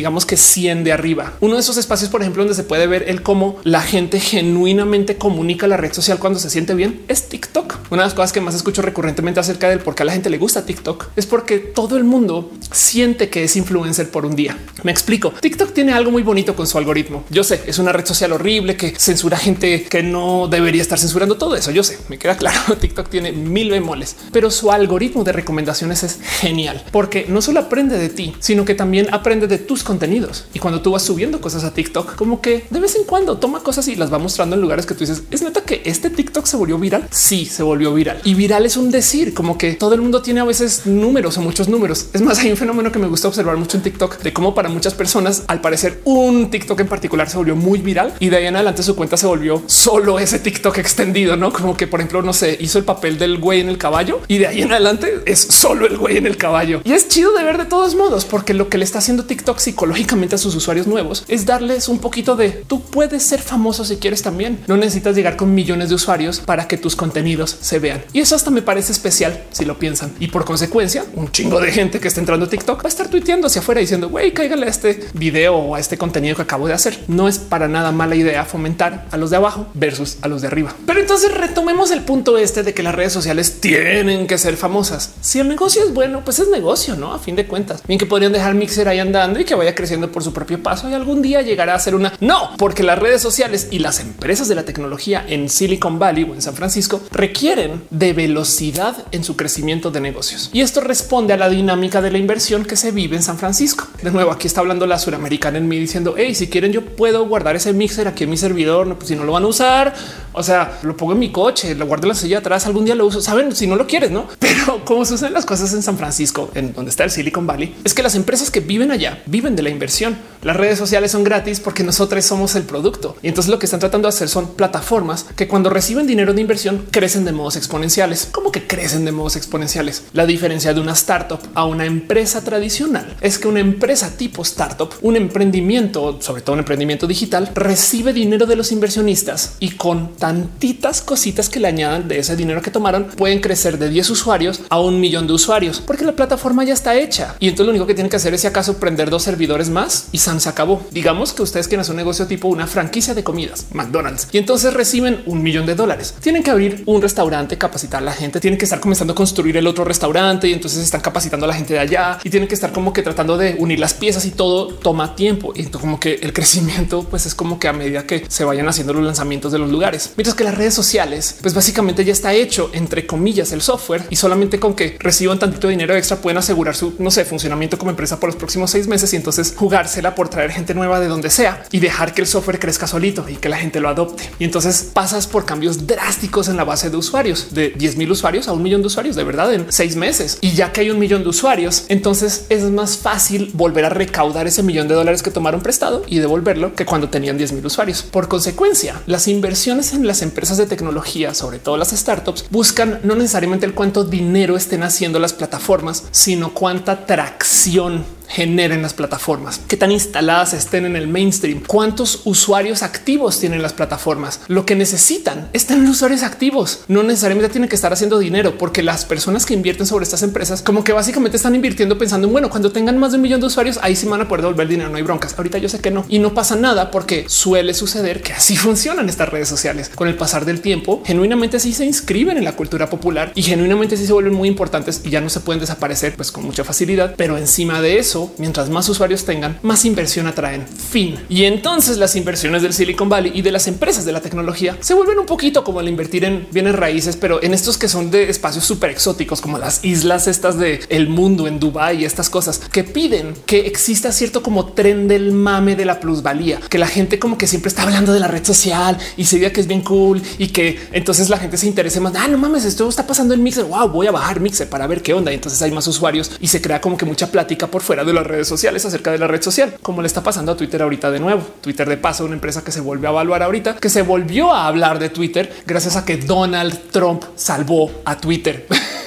digamos que cien de arriba. Uno de esos espacios, por ejemplo, donde se puede ver el cómo la gente genuinamente comunica la red social cuando se siente bien, es TikTok. Una de las cosas que más escucho recurrentemente acerca del por qué a la gente le gusta TikTok es porque todo el mundo siente que es influencer por un día. Me explico. TikTok tiene algo muy bonito con su algoritmo. Yo sé, es una red social horrible que censura gente que no debería estar censurando todo eso. Yo sé, me queda claro. TikTok tiene mil bemoles, pero su algoritmo de recomendaciones es genial porque no solo aprende de ti, sino que también aprende de tus contenidos. Y cuando tú vas subiendo cosas a TikTok, como que de vez en cuando toma cosas y las va mostrando en lugares que tú dices, es neta que este TikTok se volvió viral. Sí, se volvió viral, y viral es un decir, como que todo el mundo tiene a veces números o muchos números. Es más, hay un fenómeno que me gusta observar mucho en TikTok de cómo para muchas personas, al parecer, un TikTok en particular se volvió muy viral y de ahí en adelante su cuenta se volvió solo ese TikTok extendido, no como que, por ejemplo, no sé, hizo el papel del güey en el caballo y de ahí en adelante es solo el güey en el caballo. Y es chido de ver de todos modos, porque lo que le está haciendo TikTok psicológicamente a sus usuarios nuevos es darles un poquito de tú puedes ser famoso si quieres también. No necesitas llegar con millones de usuarios para que tus contenidos se vean. Y eso hasta me parece especial si lo piensan. Y por consecuencia, un chingo de gente que está entrando a TikTok va a estar tuiteando hacia afuera diciendo güey, cáigale a este video o a este contenido que acabo de hacer. No es para nada mala idea fomentar a los de abajo versus a los de arriba. Pero entonces retomemos el punto este de que las redes sociales tienen que ser famosas. Si el negocio es bueno, pues es negocio, no? A fin de cuentas, bien que podrían dejar Mixer ahí andando y que vaya creciendo por su propio paso y algún día llegará a ser una no, porque las redes sociales y las empresas de la tecnología en Silicon Valley o en San Francisco requieren de velocidad en su crecimiento de negocios. Y esto responde a la dinámica de la inversión que se vive en San Francisco. De nuevo, aquí está hablando la suramericana en mí diciendo hey, si quieren, yo puedo guardar ese mixer aquí en mi servidor. No, pues si no lo van a usar, o sea, lo pongo en mi coche, lo guardo en la silla atrás. Algún día lo uso, saben, si no lo quieres, no? Pero como suceden las cosas en San Francisco, en donde está el Silicon Valley, es que las empresas que viven allá viven de la inversión. Las redes sociales son gratis porque nosotros somos el producto. Y entonces lo que están tratando de hacer son plataformas que cuando reciben dinero de inversión crecen de modos exponenciales. ¿Cómo que crecen de modos exponenciales? La diferencia de una startup a una empresa tradicional es que una empresa tipo startup, un emprendimiento, sobre todo un emprendimiento digital, recibe dinero de los inversionistas y con tantitas cositas que le añadan de ese dinero que tomaron pueden crecer de diez usuarios a un millón de usuarios porque la plataforma ya está hecha. Y entonces lo único que tienen que hacer es si acaso prender dos servidores más y San se acabó. Digamos que ustedes quieren hacer un negocio tipo una franquicia de comidas, McDonald's, y entonces reciben un millón de dólares. Tienen que abrir un restaurante, capacitar a la gente, tienen que estar comenzando a construir el otro restaurante y entonces están capacitando a la gente de allá y tienen que estar como que tratando de unir las piezas y todo toma tiempo. Y entonces como que el crecimiento pues es como que a medida que se vayan haciendo los lanzamientos de los lugares, mientras que las redes sociales pues básicamente ya está hecho entre comillas el software y solamente con que reciban tantito dinero extra pueden asegurar su no sé funcionamiento como empresa por los próximos seis meses y entonces jugársela por traer gente nueva de donde sea y dejar que el software crezca solito y que la gente lo adopte. Y entonces pasas por cambios drásticos en la base de usuarios de diez mil usuarios a un millón de usuarios de verdad en seis meses. Y ya que hay un millón de usuarios, entonces es más fácil volver a recaudar ese millón de dólares que tomaron prestado y devolverlo que cuando tenían diez mil usuarios. Por consecuencia, las inversiones en las empresas de tecnología, sobre todo las startups, buscan no necesariamente el cuánto dinero estén haciendo las plataformas, sino cuánta tracción generen las plataformas, qué tan instaladas estén en el mainstream, cuántos usuarios activos tienen las plataformas. Lo que necesitan es tener usuarios activos. No necesariamente tienen que estar haciendo dinero, porque las personas que invierten sobre estas empresas como que básicamente están invirtiendo pensando en bueno, cuando tengan más de un millón de usuarios, ahí sí van a poder devolver dinero. No hay broncas. Ahorita yo sé que no y no pasa nada porque suele suceder que así funcionan estas redes sociales. Con el pasar del tiempo, genuinamente sí se inscriben en la cultura popular y genuinamente sí se vuelven muy importantes y ya no se pueden desaparecer pues con mucha facilidad. Pero encima de eso, mientras más usuarios tengan, más inversión atraen. Fin. Y entonces las inversiones del Silicon Valley y de las empresas de la tecnología se vuelven un poquito como el invertir en bienes raíces, pero en estos que son de espacios súper exóticos, como las islas estas de el mundo en Dubái y estas cosas que piden que exista cierto como tren del mame de la plusvalía, que la gente como que siempre está hablando de la red social y se diga que es bien cool y que entonces la gente se interese más. Ah, no mames, esto está pasando en Mixer. Wow, voy a bajar Mixer para ver qué onda. Y entonces hay más usuarios y se crea como que mucha plática por fuera de las redes sociales acerca de la red social, como le está pasando a Twitter ahorita de nuevo. Twitter de paso, una empresa que se volvió a evaluar ahorita, que se volvió a hablar de Twitter gracias a que Donald Trump salvó a Twitter.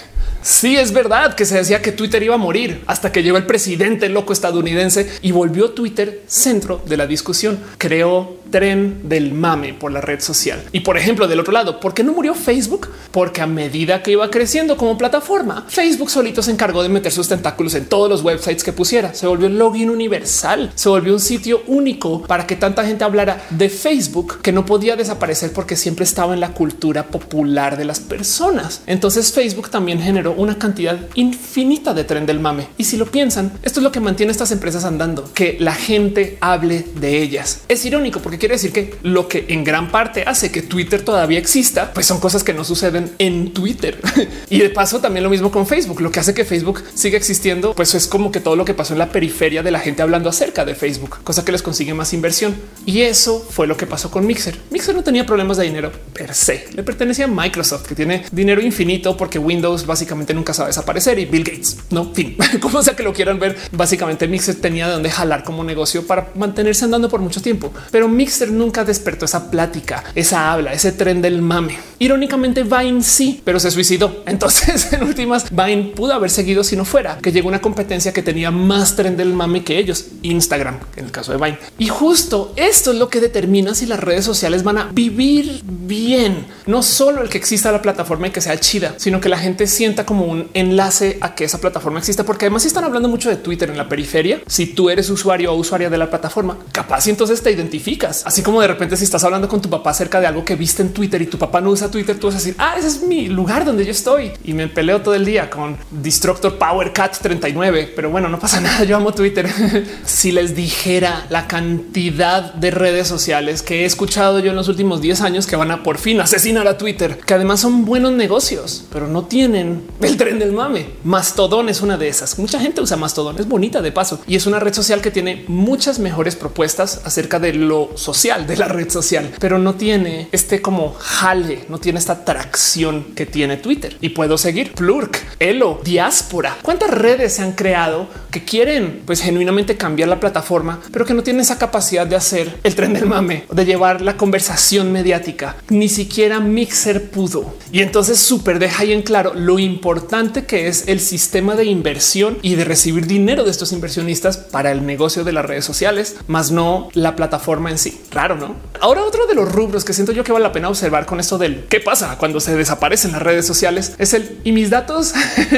Sí, es verdad que se decía que Twitter iba a morir hasta que llegó el presidente loco estadounidense y volvió Twitter centro de la discusión. Creó tren del mame por la red social. Y por ejemplo, del otro lado, ¿por qué no murió Facebook? Porque a medida que iba creciendo como plataforma, Facebook solito se encargó de meter sus tentáculos en todos los websites que pusiera. Se volvió el login universal, se volvió un sitio único para que tanta gente hablara de Facebook que no podía desaparecer porque siempre estaba en la cultura popular de las personas. Entonces Facebook también generó una cantidad infinita de tren del mame. Y si lo piensan, esto es lo que mantiene a estas empresas andando, que la gente hable de ellas. Es irónico porque quiere decir que lo que en gran parte hace que Twitter todavía exista, pues son cosas que no suceden en Twitter. Y de paso también lo mismo con Facebook. Lo que hace que Facebook siga existiendo, pues es como que todo lo que pasó en la periferia de la gente hablando acerca de Facebook, cosa que les consigue más inversión. Y eso fue lo que pasó con Mixer. Mixer no tenía problemas de dinero per se. Le pertenecía a Microsoft, que tiene dinero infinito porque Windows básicamente nunca sabe desaparecer, y Bill Gates, no fin, como sea que lo quieran ver. Básicamente Mixer tenía de dónde jalar como negocio para mantenerse andando por mucho tiempo, pero Mixer nunca despertó esa plática, esa habla, ese tren del mame. Irónicamente Vine sí, pero se suicidó. Entonces en últimas Vine pudo haber seguido si no fuera que llegó una competencia que tenía más tren del mame que ellos, Instagram, en el caso de Vine. Y justo esto es lo que determina si las redes sociales van a vivir bien. No solo el que exista la plataforma y que sea chida, sino que la gente sienta como un enlace a que esa plataforma exista, porque además si están hablando mucho de Twitter en la periferia, si tú eres usuario o usuaria de la plataforma, capaz y entonces te identificas. Así como de repente si estás hablando con tu papá acerca de algo que viste en Twitter y tu papá no usa Twitter, tú vas a decir, ah, ese es mi lugar donde yo estoy y me peleo todo el día con Destructor Power Cat treinta y nueve, pero bueno, no pasa nada, yo amo Twitter. Si les dijera la cantidad de redes sociales que he escuchado yo en los últimos diez años que van a por fin asesinar a Twitter, que además son buenos negocios, pero no tienen el tren del mame. Mastodon es una de esas. Mucha gente usa Mastodon, es bonita de paso y es una red social que tiene muchas mejores propuestas acerca de lo social de la red social, pero no tiene este como jale, no tiene esta atracción que tiene Twitter. Y puedo seguir Plurk, Elo, Diáspora. ¿Cuántas redes se han creado que quieren pues genuinamente cambiar la plataforma, pero que no tienen esa capacidad de hacer el tren del mame, de llevar la conversación mediática? Ni siquiera Mixer pudo. Y entonces súper deja ahí en claro lo importante que es el sistema de inversión y de recibir dinero de estos inversionistas para el negocio de las redes sociales, más no la plataforma en sí. Raro, ¿no? Ahora otro de los rubros que siento yo que vale la pena observar con esto del qué pasa cuando se desaparecen las redes sociales es el y mis datos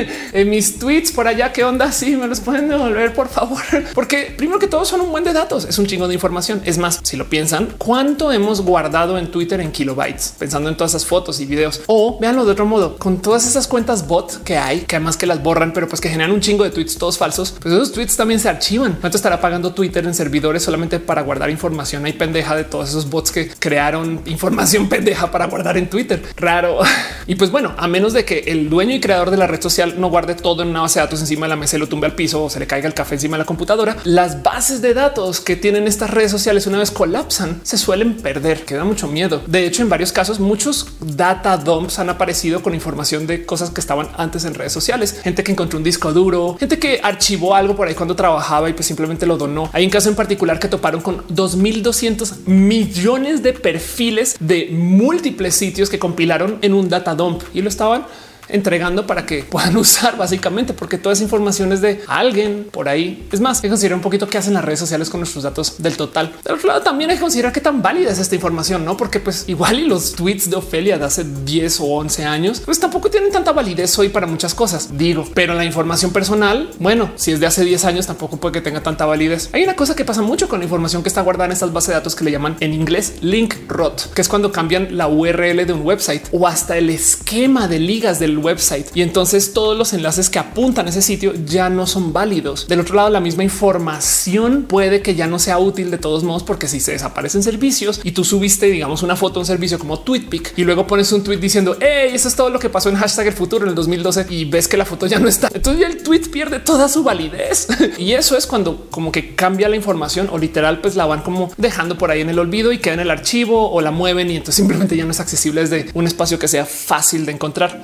en mis tweets por allá. ¿Qué onda? Sí, me los pueden devolver, por favor, porque primero que todo son un buen de datos, es un chingo de información. Es más, si lo piensan, cuánto hemos guardado en Twitter en kilobytes, pensando en todas esas fotos y videos. O véanlo de otro modo, con todas esas cuentas bot que hay, que además que las borran, pero pues que generan un chingo de tweets todos falsos, pues esos tweets también se archivan. ¿Cuánto estará pagando Twitter en servidores solamente para guardar información ahí pendeja de todos esos bots que crearon información pendeja para guardar en Twitter? Raro. Y pues bueno, a menos de que el dueño y creador de la red social no guarde todo en una base de datos encima de la mesa y lo tumbe al piso o se le caiga el café encima de la computadora, las bases de datos que tienen estas redes sociales una vez colapsan se suelen perder, que da mucho miedo. De hecho, en varios casos, muchos data dumps han aparecido con información de cosas que estaban antes en redes sociales. Gente que encontró un disco duro, gente que archivó algo por ahí cuando trabajaba y pues simplemente lo donó. Hay un caso en particular que toparon con dos mil doscientos millones de perfiles de múltiples sitios que compilaron en un data dump y lo estaban entregando para que puedan usar básicamente, porque toda esa información es de alguien por ahí. Es más, hay que considerar un poquito qué hacen las redes sociales con nuestros datos del total. Del otro lado, también hay que considerar qué tan válida es esta información, no? Porque pues igual y los tweets de Ofelia de hace diez o once años, pues tampoco tienen tanta validez hoy para muchas cosas, digo, pero la información personal, bueno, si es de hace diez años, tampoco puede que tenga tanta validez. Hay una cosa que pasa mucho con la información que está guardada en estas bases de datos que le llaman en inglés link rot, que es cuando cambian la U R L de un website o hasta el esquema de ligas del website, y entonces todos los enlaces que apuntan a ese sitio ya no son válidos. Del otro lado, la misma información puede que ya no sea útil de todos modos, porque si se desaparecen servicios y tú subiste, digamos, una foto a un servicio como TweetPic y luego pones un tweet diciendo hey, eso es todo lo que pasó en hashtag el futuro en el dos mil doce y ves que la foto ya no está, entonces ya el tweet pierde toda su validez. Y eso es cuando como que cambia la información o literal pues la van como dejando por ahí en el olvido y queda en el archivo o la mueven y entonces simplemente ya no es accesible desde un espacio que sea fácil de encontrar. El otro motivo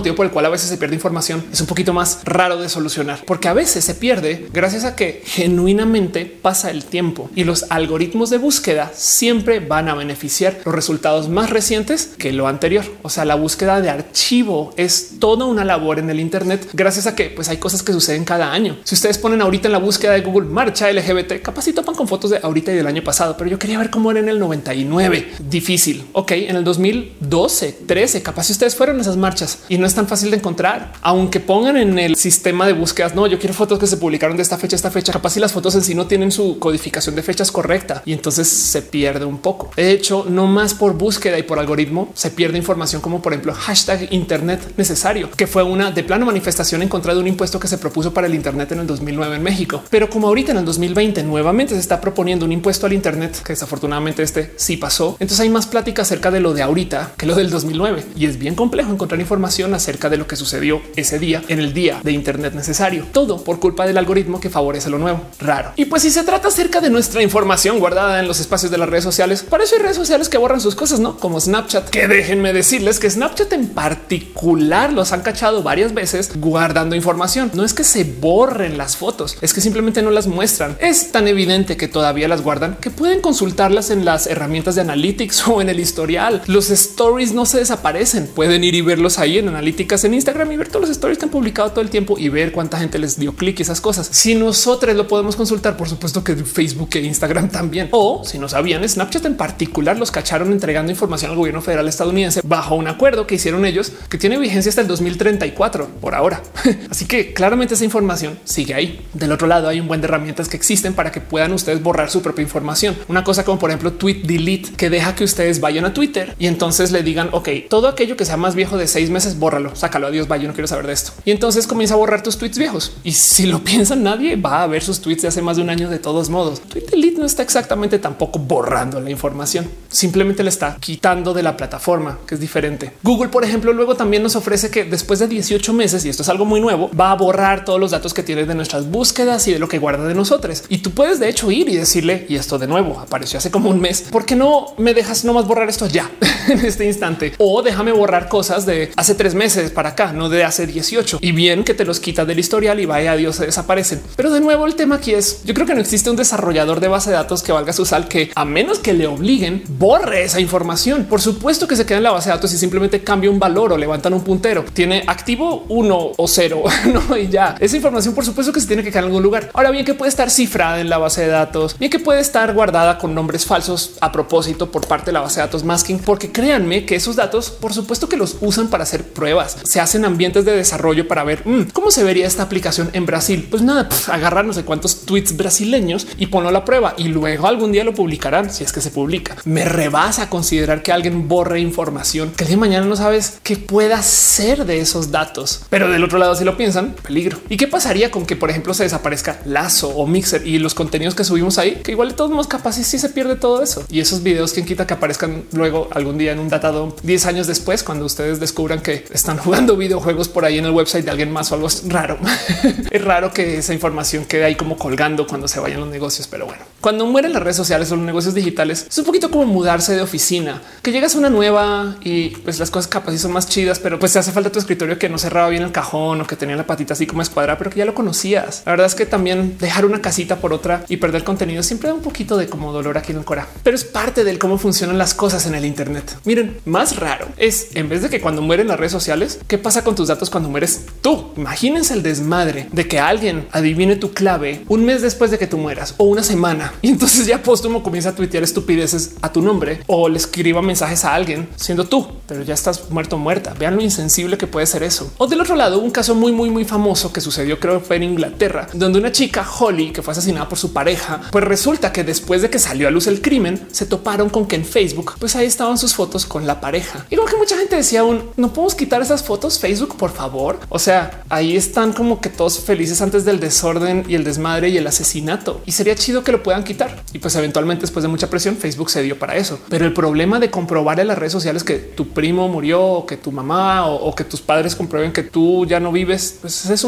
motivo por el cual a veces se pierde información es un poquito más raro de solucionar, porque a veces se pierde gracias a que genuinamente pasa el tiempo y los algoritmos de búsqueda siempre van a beneficiar los resultados más recientes que lo anterior. O sea, la búsqueda de archivo es toda una labor en el Internet gracias a que pues hay cosas que suceden cada año. Si ustedes ponen ahorita en la búsqueda de Google marcha L G B T, capaz si topan con fotos de ahorita y del año pasado, pero yo quería ver cómo era en el noventa y nueve. Difícil. Ok, en el dos mil doce, trece, capaz si ustedes fueron a esas marchas y no es tan fácil de encontrar, aunque pongan en el sistema de búsquedas. No, yo quiero fotos que se publicaron de esta fecha, esta fecha. Capaz si las fotos en sí no tienen su codificación de fechas correcta y entonces se pierde un poco. De hecho, no más por búsqueda y por algoritmo se pierde información como por ejemplo hashtag Internet necesario, que fue una de plano manifestación en contra de un impuesto que se propuso para el Internet en el dos mil nueve en México. Pero como ahorita en el dos mil veinte nuevamente se está proponiendo un impuesto al Internet, que desafortunadamente este sí pasó, entonces hay más plática acerca de lo de ahorita que lo del dos mil nueve y es bien complejo encontrar información acerca de lo que sucedió ese día en el día de Internet necesario. Todo por culpa del algoritmo que favorece lo nuevo. Raro. Y pues si se trata acerca de nuestra información guardada en los espacios de las redes sociales, para eso hay redes sociales que borran sus cosas, no como Snapchat, que déjenme decirles que Snapchat en particular los han cachado varias veces guardando información. No es que se borren las fotos, es que simplemente no las muestran. Es tan evidente que todavía las guardan que pueden consultarlas en las herramientas de Analytics o en el historial. Los stories no se desaparecen. Pueden ir y verlos ahí en analíticas en Instagram y ver todos los stories que han publicado todo el tiempo y ver cuánta gente les dio clic y esas cosas. Si nosotros lo podemos consultar, por supuesto que Facebook e Instagram también. O si no sabían, Snapchat en particular los cacharon entregando información al gobierno federal estadounidense bajo un acuerdo que hicieron ellos que tiene vigencia hasta el dos mil treinta y cuatro por ahora. Así que claramente esa información sigue ahí. Del otro lado hay un buen de herramientas que existen para que puedan ustedes borrar su propia información. Una cosa como por ejemplo Tweet Delete, que deja que ustedes vayan a Twitter y entonces le digan ok, todo aquello que sea más viejo de seis meses, bórralo, sácalo, adiós, vaya, yo no quiero saber de esto. Y entonces comienza a borrar tus tweets viejos. Y si lo piensan, nadie va a ver sus tweets de hace más de un año de todos modos. Tweet Delete no está exactamente tampoco borrando la información, simplemente le está quitando de la plataforma, que es diferente. Google, por ejemplo, luego también nos ofrece que después de dieciocho meses, y esto es algo muy nuevo, va a borrar todos los datos que tiene de nuestras búsquedas y de lo que guarda de nosotros. Y tú puedes de hecho ir y decirle, y esto de nuevo apareció hace como un mes, ¿por qué no me dejas nomás borrar esto ya en este instante? O déjame borrar cosas de hace tres meses para acá, no de hace dieciocho, y bien que te los quita del historial y vaya a Dios, se desaparecen. Pero de nuevo el tema aquí es, yo creo que no existe un desarrollador de base de datos que valga su sal que a menos que le obliguen, borre esa información. Por supuesto que se queda en la base de datos y simplemente cambia un valor o levantan un puntero. Tiene activo uno o cero, no, y ya. Esa información por supuesto que se tiene que quedar en algún lugar. Ahora bien, que puede estar cifrada en la base de datos, bien que puede estar guardada con nombres falsos a propósito por parte de la base de datos masking, porque créanme que esos datos por supuesto que los usan para hacer pruebas. Se hacen ambientes de desarrollo para ver mmm, cómo se vería esta aplicación en Brasil. Pues nada, pff, agarrar no sé cuántos tweets brasileños y ponlo a la prueba y luego algún día lo publicarán si es que se publica. Me rebasa considerar que alguien borre información que el día de mañana no sabes qué pueda ser de esos datos. Pero del otro lado, si lo piensan, peligro. ¿Y qué pasaría con que, por ejemplo, se desaparezca Lazo o Mixer y los contenidos que subimos ahí? Que igual de todos modos capaz y sí se pierde todo eso. Y esos videos, quien quita que aparezcan luego algún día en un datadome diez años después, cuando ustedes descubran que están jugando videojuegos por ahí en el website de alguien más o algo raro. Es raro que esa información quede ahí como colgando cuando se vayan los negocios. Pero bueno, cuando mueren las redes sociales o los negocios digitales, es un poquito como mudarse de oficina, que llegas a una nueva y pues las cosas capaz y son más chidas, pero pues te hace falta tu escritorio que no cerraba bien el cajón o que tenía la patita así como escuadrada, pero que ya lo conocías. La verdad es que también dejar una casita por otra y perder contenido siempre da un poquito de como dolor aquí en el cora, pero es parte del cómo funcionan las cosas en el Internet. Miren, más raro es en vez de que cuando mueren las redes sociales, ¿qué pasa con tus datos cuando mueres tú? Imagínense el desmadre de que alguien adivine tu clave un mes después de que tú mueras o una semana y entonces ya póstumo comienza a tuitear estupideces a tu nombre o le escriba mensajes a alguien siendo tú, pero ya estás muerto o muerta. Vean lo insensible que puede ser eso. O del otro lado, un caso muy, muy, muy famoso que sucedió, creo que fue en Inglaterra, donde una chica, Holly, que fue asesinada por su pareja, pues resulta que después de que salió a luz el crimen, se toparon con que en Facebook, pues ahí estaban sus fotos con la pareja. Y como que mucha gente decía aún, no podemos quitar esas fotos Facebook, por favor. O sea, ahí están como que todos felices antes del desorden y el desmadre y el asesinato. Y sería chido que lo puedan quitar. Y pues eventualmente después de mucha presión, Facebook se dio para eso. Pero el problema de comprobar en las redes sociales que tu primo murió o que tu mamá o, o que tus padres comprueben que tú ya no vives, pues es un tema.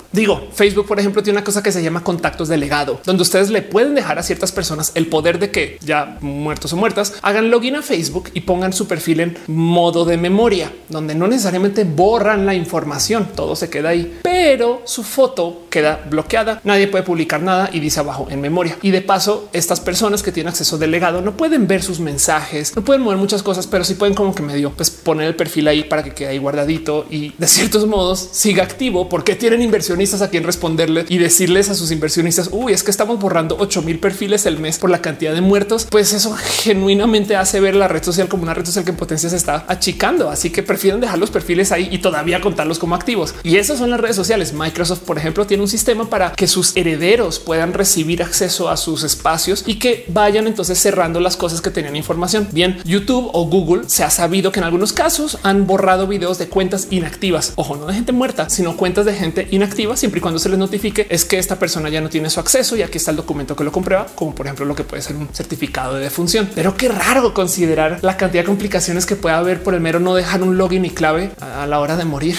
Digo, Facebook, por ejemplo, tiene una cosa que se llama contactos de legado, donde ustedes le pueden dejar a ciertas personas el poder de que ya muertos o muertas hagan login a Facebook y pongan su perfil en modo de memoria, donde no necesariamente borran la información, todo se queda ahí, pero su foto queda bloqueada, nadie puede publicar nada y dice abajo en memoria. Y de paso, estas personas que tienen acceso de legado no pueden ver sus mensajes, no pueden mover muchas cosas, pero sí pueden como que medio pues poner el perfil ahí para que quede ahí guardadito y de ciertos modos siga activo, porque tienen inversionistas a quien responderle y decirles a sus inversionistas, uy, es que estamos borrando ocho mil perfiles el mes por la cantidad de muertos. Pues eso genuinamente hace ver la red social como una red social que en potencia se está achicando. Así que prefieren dejar los perfiles ahí y todavía contarlos como activos. Y esas son las redes sociales. Microsoft, por ejemplo, tiene un sistema para que sus herederos puedan recibir acceso a sus espacios y que vayan entonces cerrando las cosas que tenían información. Bien, YouTube o Google se ha sabido que en algunos casos han borrado videos de cuentas inactivas. Ojo, no de gente muerta, sino cuentas de gente inactiva, siempre y cuando se les notifique es que esta persona ya no tiene su acceso y aquí está el documento que lo comprueba, como por ejemplo lo que puede ser un certificado de defunción. Pero qué raro considerar la cantidad de complicaciones que puede haber por el mero no dejar un login y clave a la hora de morir.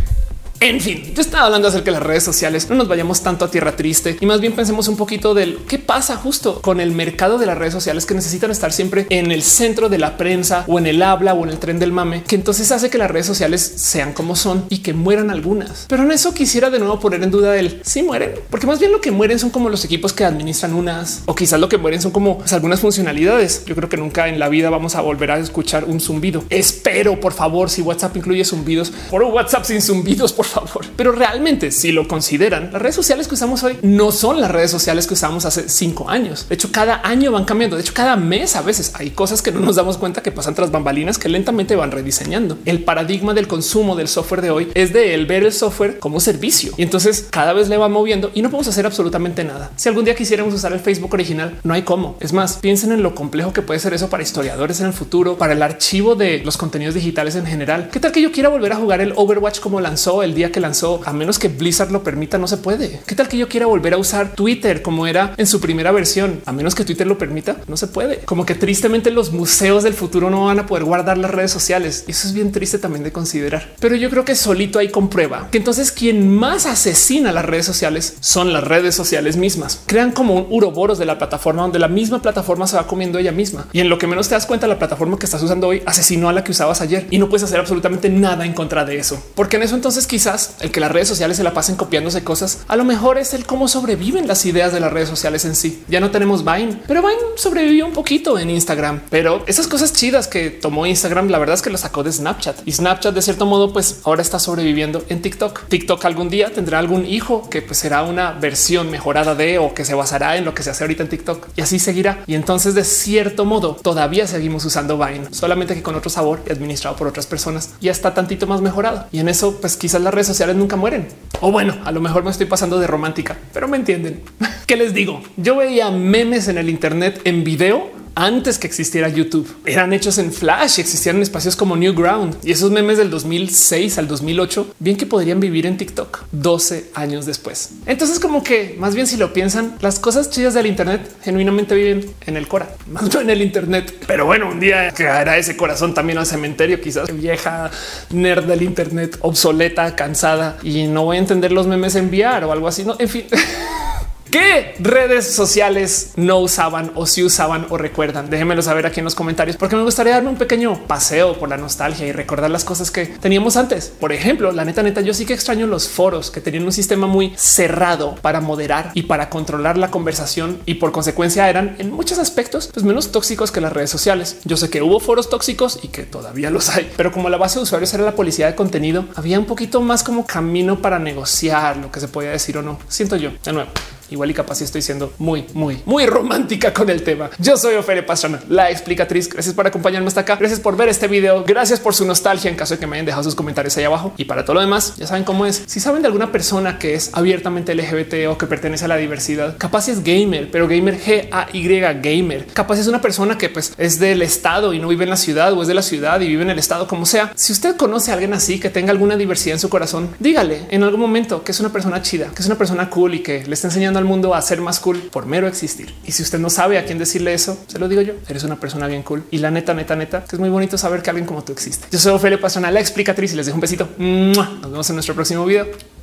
En fin, yo estaba hablando acerca de las redes sociales. No nos vayamos tanto a tierra triste y más bien pensemos un poquito del qué pasa justo con el mercado de las redes sociales, que necesitan estar siempre en el centro de la prensa o en el habla o en el tren del mame, que entonces hace que las redes sociales sean como son y que mueran algunas. Pero en eso quisiera de nuevo poner en duda el si mueren, porque más bien lo que mueren son como los equipos que administran unas, o quizás lo que mueren son como pues, algunas funcionalidades. Yo creo que nunca en la vida vamos a volver a escuchar un zumbido. Espero, por favor, si WhatsApp incluye zumbidos, por WhatsApp sin zumbidos, por favor. Pero realmente, si lo consideran, las redes sociales que usamos hoy no son las redes sociales que usamos hace cinco años. De hecho, cada año van cambiando. De hecho, cada mes a veces hay cosas que no nos damos cuenta que pasan tras bambalinas que lentamente van rediseñando. El paradigma del consumo del software de hoy es de el ver el software como servicio y entonces cada vez le va moviendo y no podemos hacer absolutamente nada. Si algún día quisiéramos usar el Facebook original, no hay cómo. Es más, piensen en lo complejo que puede ser eso para historiadores en el futuro, para el archivo de los contenidos digitales en general. ¿Qué tal que yo quiera volver a jugar el Overwatch como lanzó el día que lanzó? A menos que Blizzard lo permita, no se puede. ¿Qué tal que yo quiera volver a usar Twitter como era en su primera versión? A menos que Twitter lo permita, no se puede. Como que tristemente los museos del futuro no van a poder guardar las redes sociales. Y eso es bien triste también de considerar. Pero yo creo que solito ahí comprueba que entonces quien más asesina las redes sociales son las redes sociales mismas. Crean como un uroboros de la plataforma donde la misma plataforma se va comiendo ella misma. Y en lo que menos te das cuenta, la plataforma que estás usando hoy asesinó a la que usabas ayer y no puedes hacer absolutamente nada en contra de eso. Porque en eso entonces quizás el que las redes sociales se la pasen copiándose cosas, a lo mejor es el cómo sobreviven las ideas de las redes sociales en sí. Ya no tenemos Vine, pero Vine sobrevivió un poquito en Instagram. Pero esas cosas chidas que tomó Instagram, la verdad es que lo sacó de Snapchat y Snapchat de cierto modo pues ahora está sobreviviendo en TikTok. TikTok algún día tendrá algún hijo que pues será una versión mejorada de o que se basará en lo que se hace ahorita en TikTok y así seguirá. Y entonces de cierto modo todavía seguimos usando Vine, solamente que con otro sabor y administrado por otras personas y hasta tantito más mejorado. Y en eso pues quizás las redes sociales nunca mueren. O bueno, a lo mejor me estoy pasando de romántica, pero me entienden. ¿Qué les digo? Yo veía memes en el Internet en video antes que existiera YouTube. Eran hechos en Flash y existían en espacios como Newground y esos memes del dos mil seis al dos mil ocho bien que podrían vivir en TikTok doce años después. Entonces como que más bien si lo piensan, las cosas chidas del Internet genuinamente viven en el Cora, más no en el Internet. Pero bueno, un día caerá ese corazón también al cementerio, quizás vieja nerd del Internet, obsoleta, cansada y no voy a entender los memes en V R o algo así. No, en fin. ¿Qué redes sociales no usaban o si usaban o recuerdan? Déjenmelo saber aquí en los comentarios, porque me gustaría darme un pequeño paseo por la nostalgia y recordar las cosas que teníamos antes. Por ejemplo, la neta, neta, yo sí que extraño los foros que tenían un sistema muy cerrado para moderar y para controlar la conversación y por consecuencia eran en muchos aspectos pues menos tóxicos que las redes sociales. Yo sé que hubo foros tóxicos y que todavía los hay, pero como la base de usuarios era la policía de contenido, había un poquito más como camino para negociar lo que se podía decir o no. Siento yo de nuevo. Igual y capaz si estoy siendo muy, muy, muy romántica con el tema. Yo soy Ofelia Pastrana, la explicatriz. Gracias por acompañarme hasta acá. Gracias por ver este video. Gracias por su nostalgia en caso de que me hayan dejado sus comentarios ahí abajo. Y para todo lo demás, ya saben cómo es. Si saben de alguna persona que es abiertamente L G B T o que pertenece a la diversidad, capaz es gamer, pero gamer G A Y gamer. Capaz es una persona que pues es del estado y no vive en la ciudad o es de la ciudad y vive en el estado, como sea. Si usted conoce a alguien así que tenga alguna diversidad en su corazón, dígale en algún momento que es una persona chida, que es una persona cool y que le está enseñando al mundo a ser más cool por mero existir. Y si usted no sabe a quién decirle eso, se lo digo yo. Eres una persona bien cool y la neta, neta, neta, que es muy bonito saber que alguien como tú existe. Yo soy Ofelia Pastrana, la explicatriz y les dejo un besito. Nos vemos en nuestro próximo video.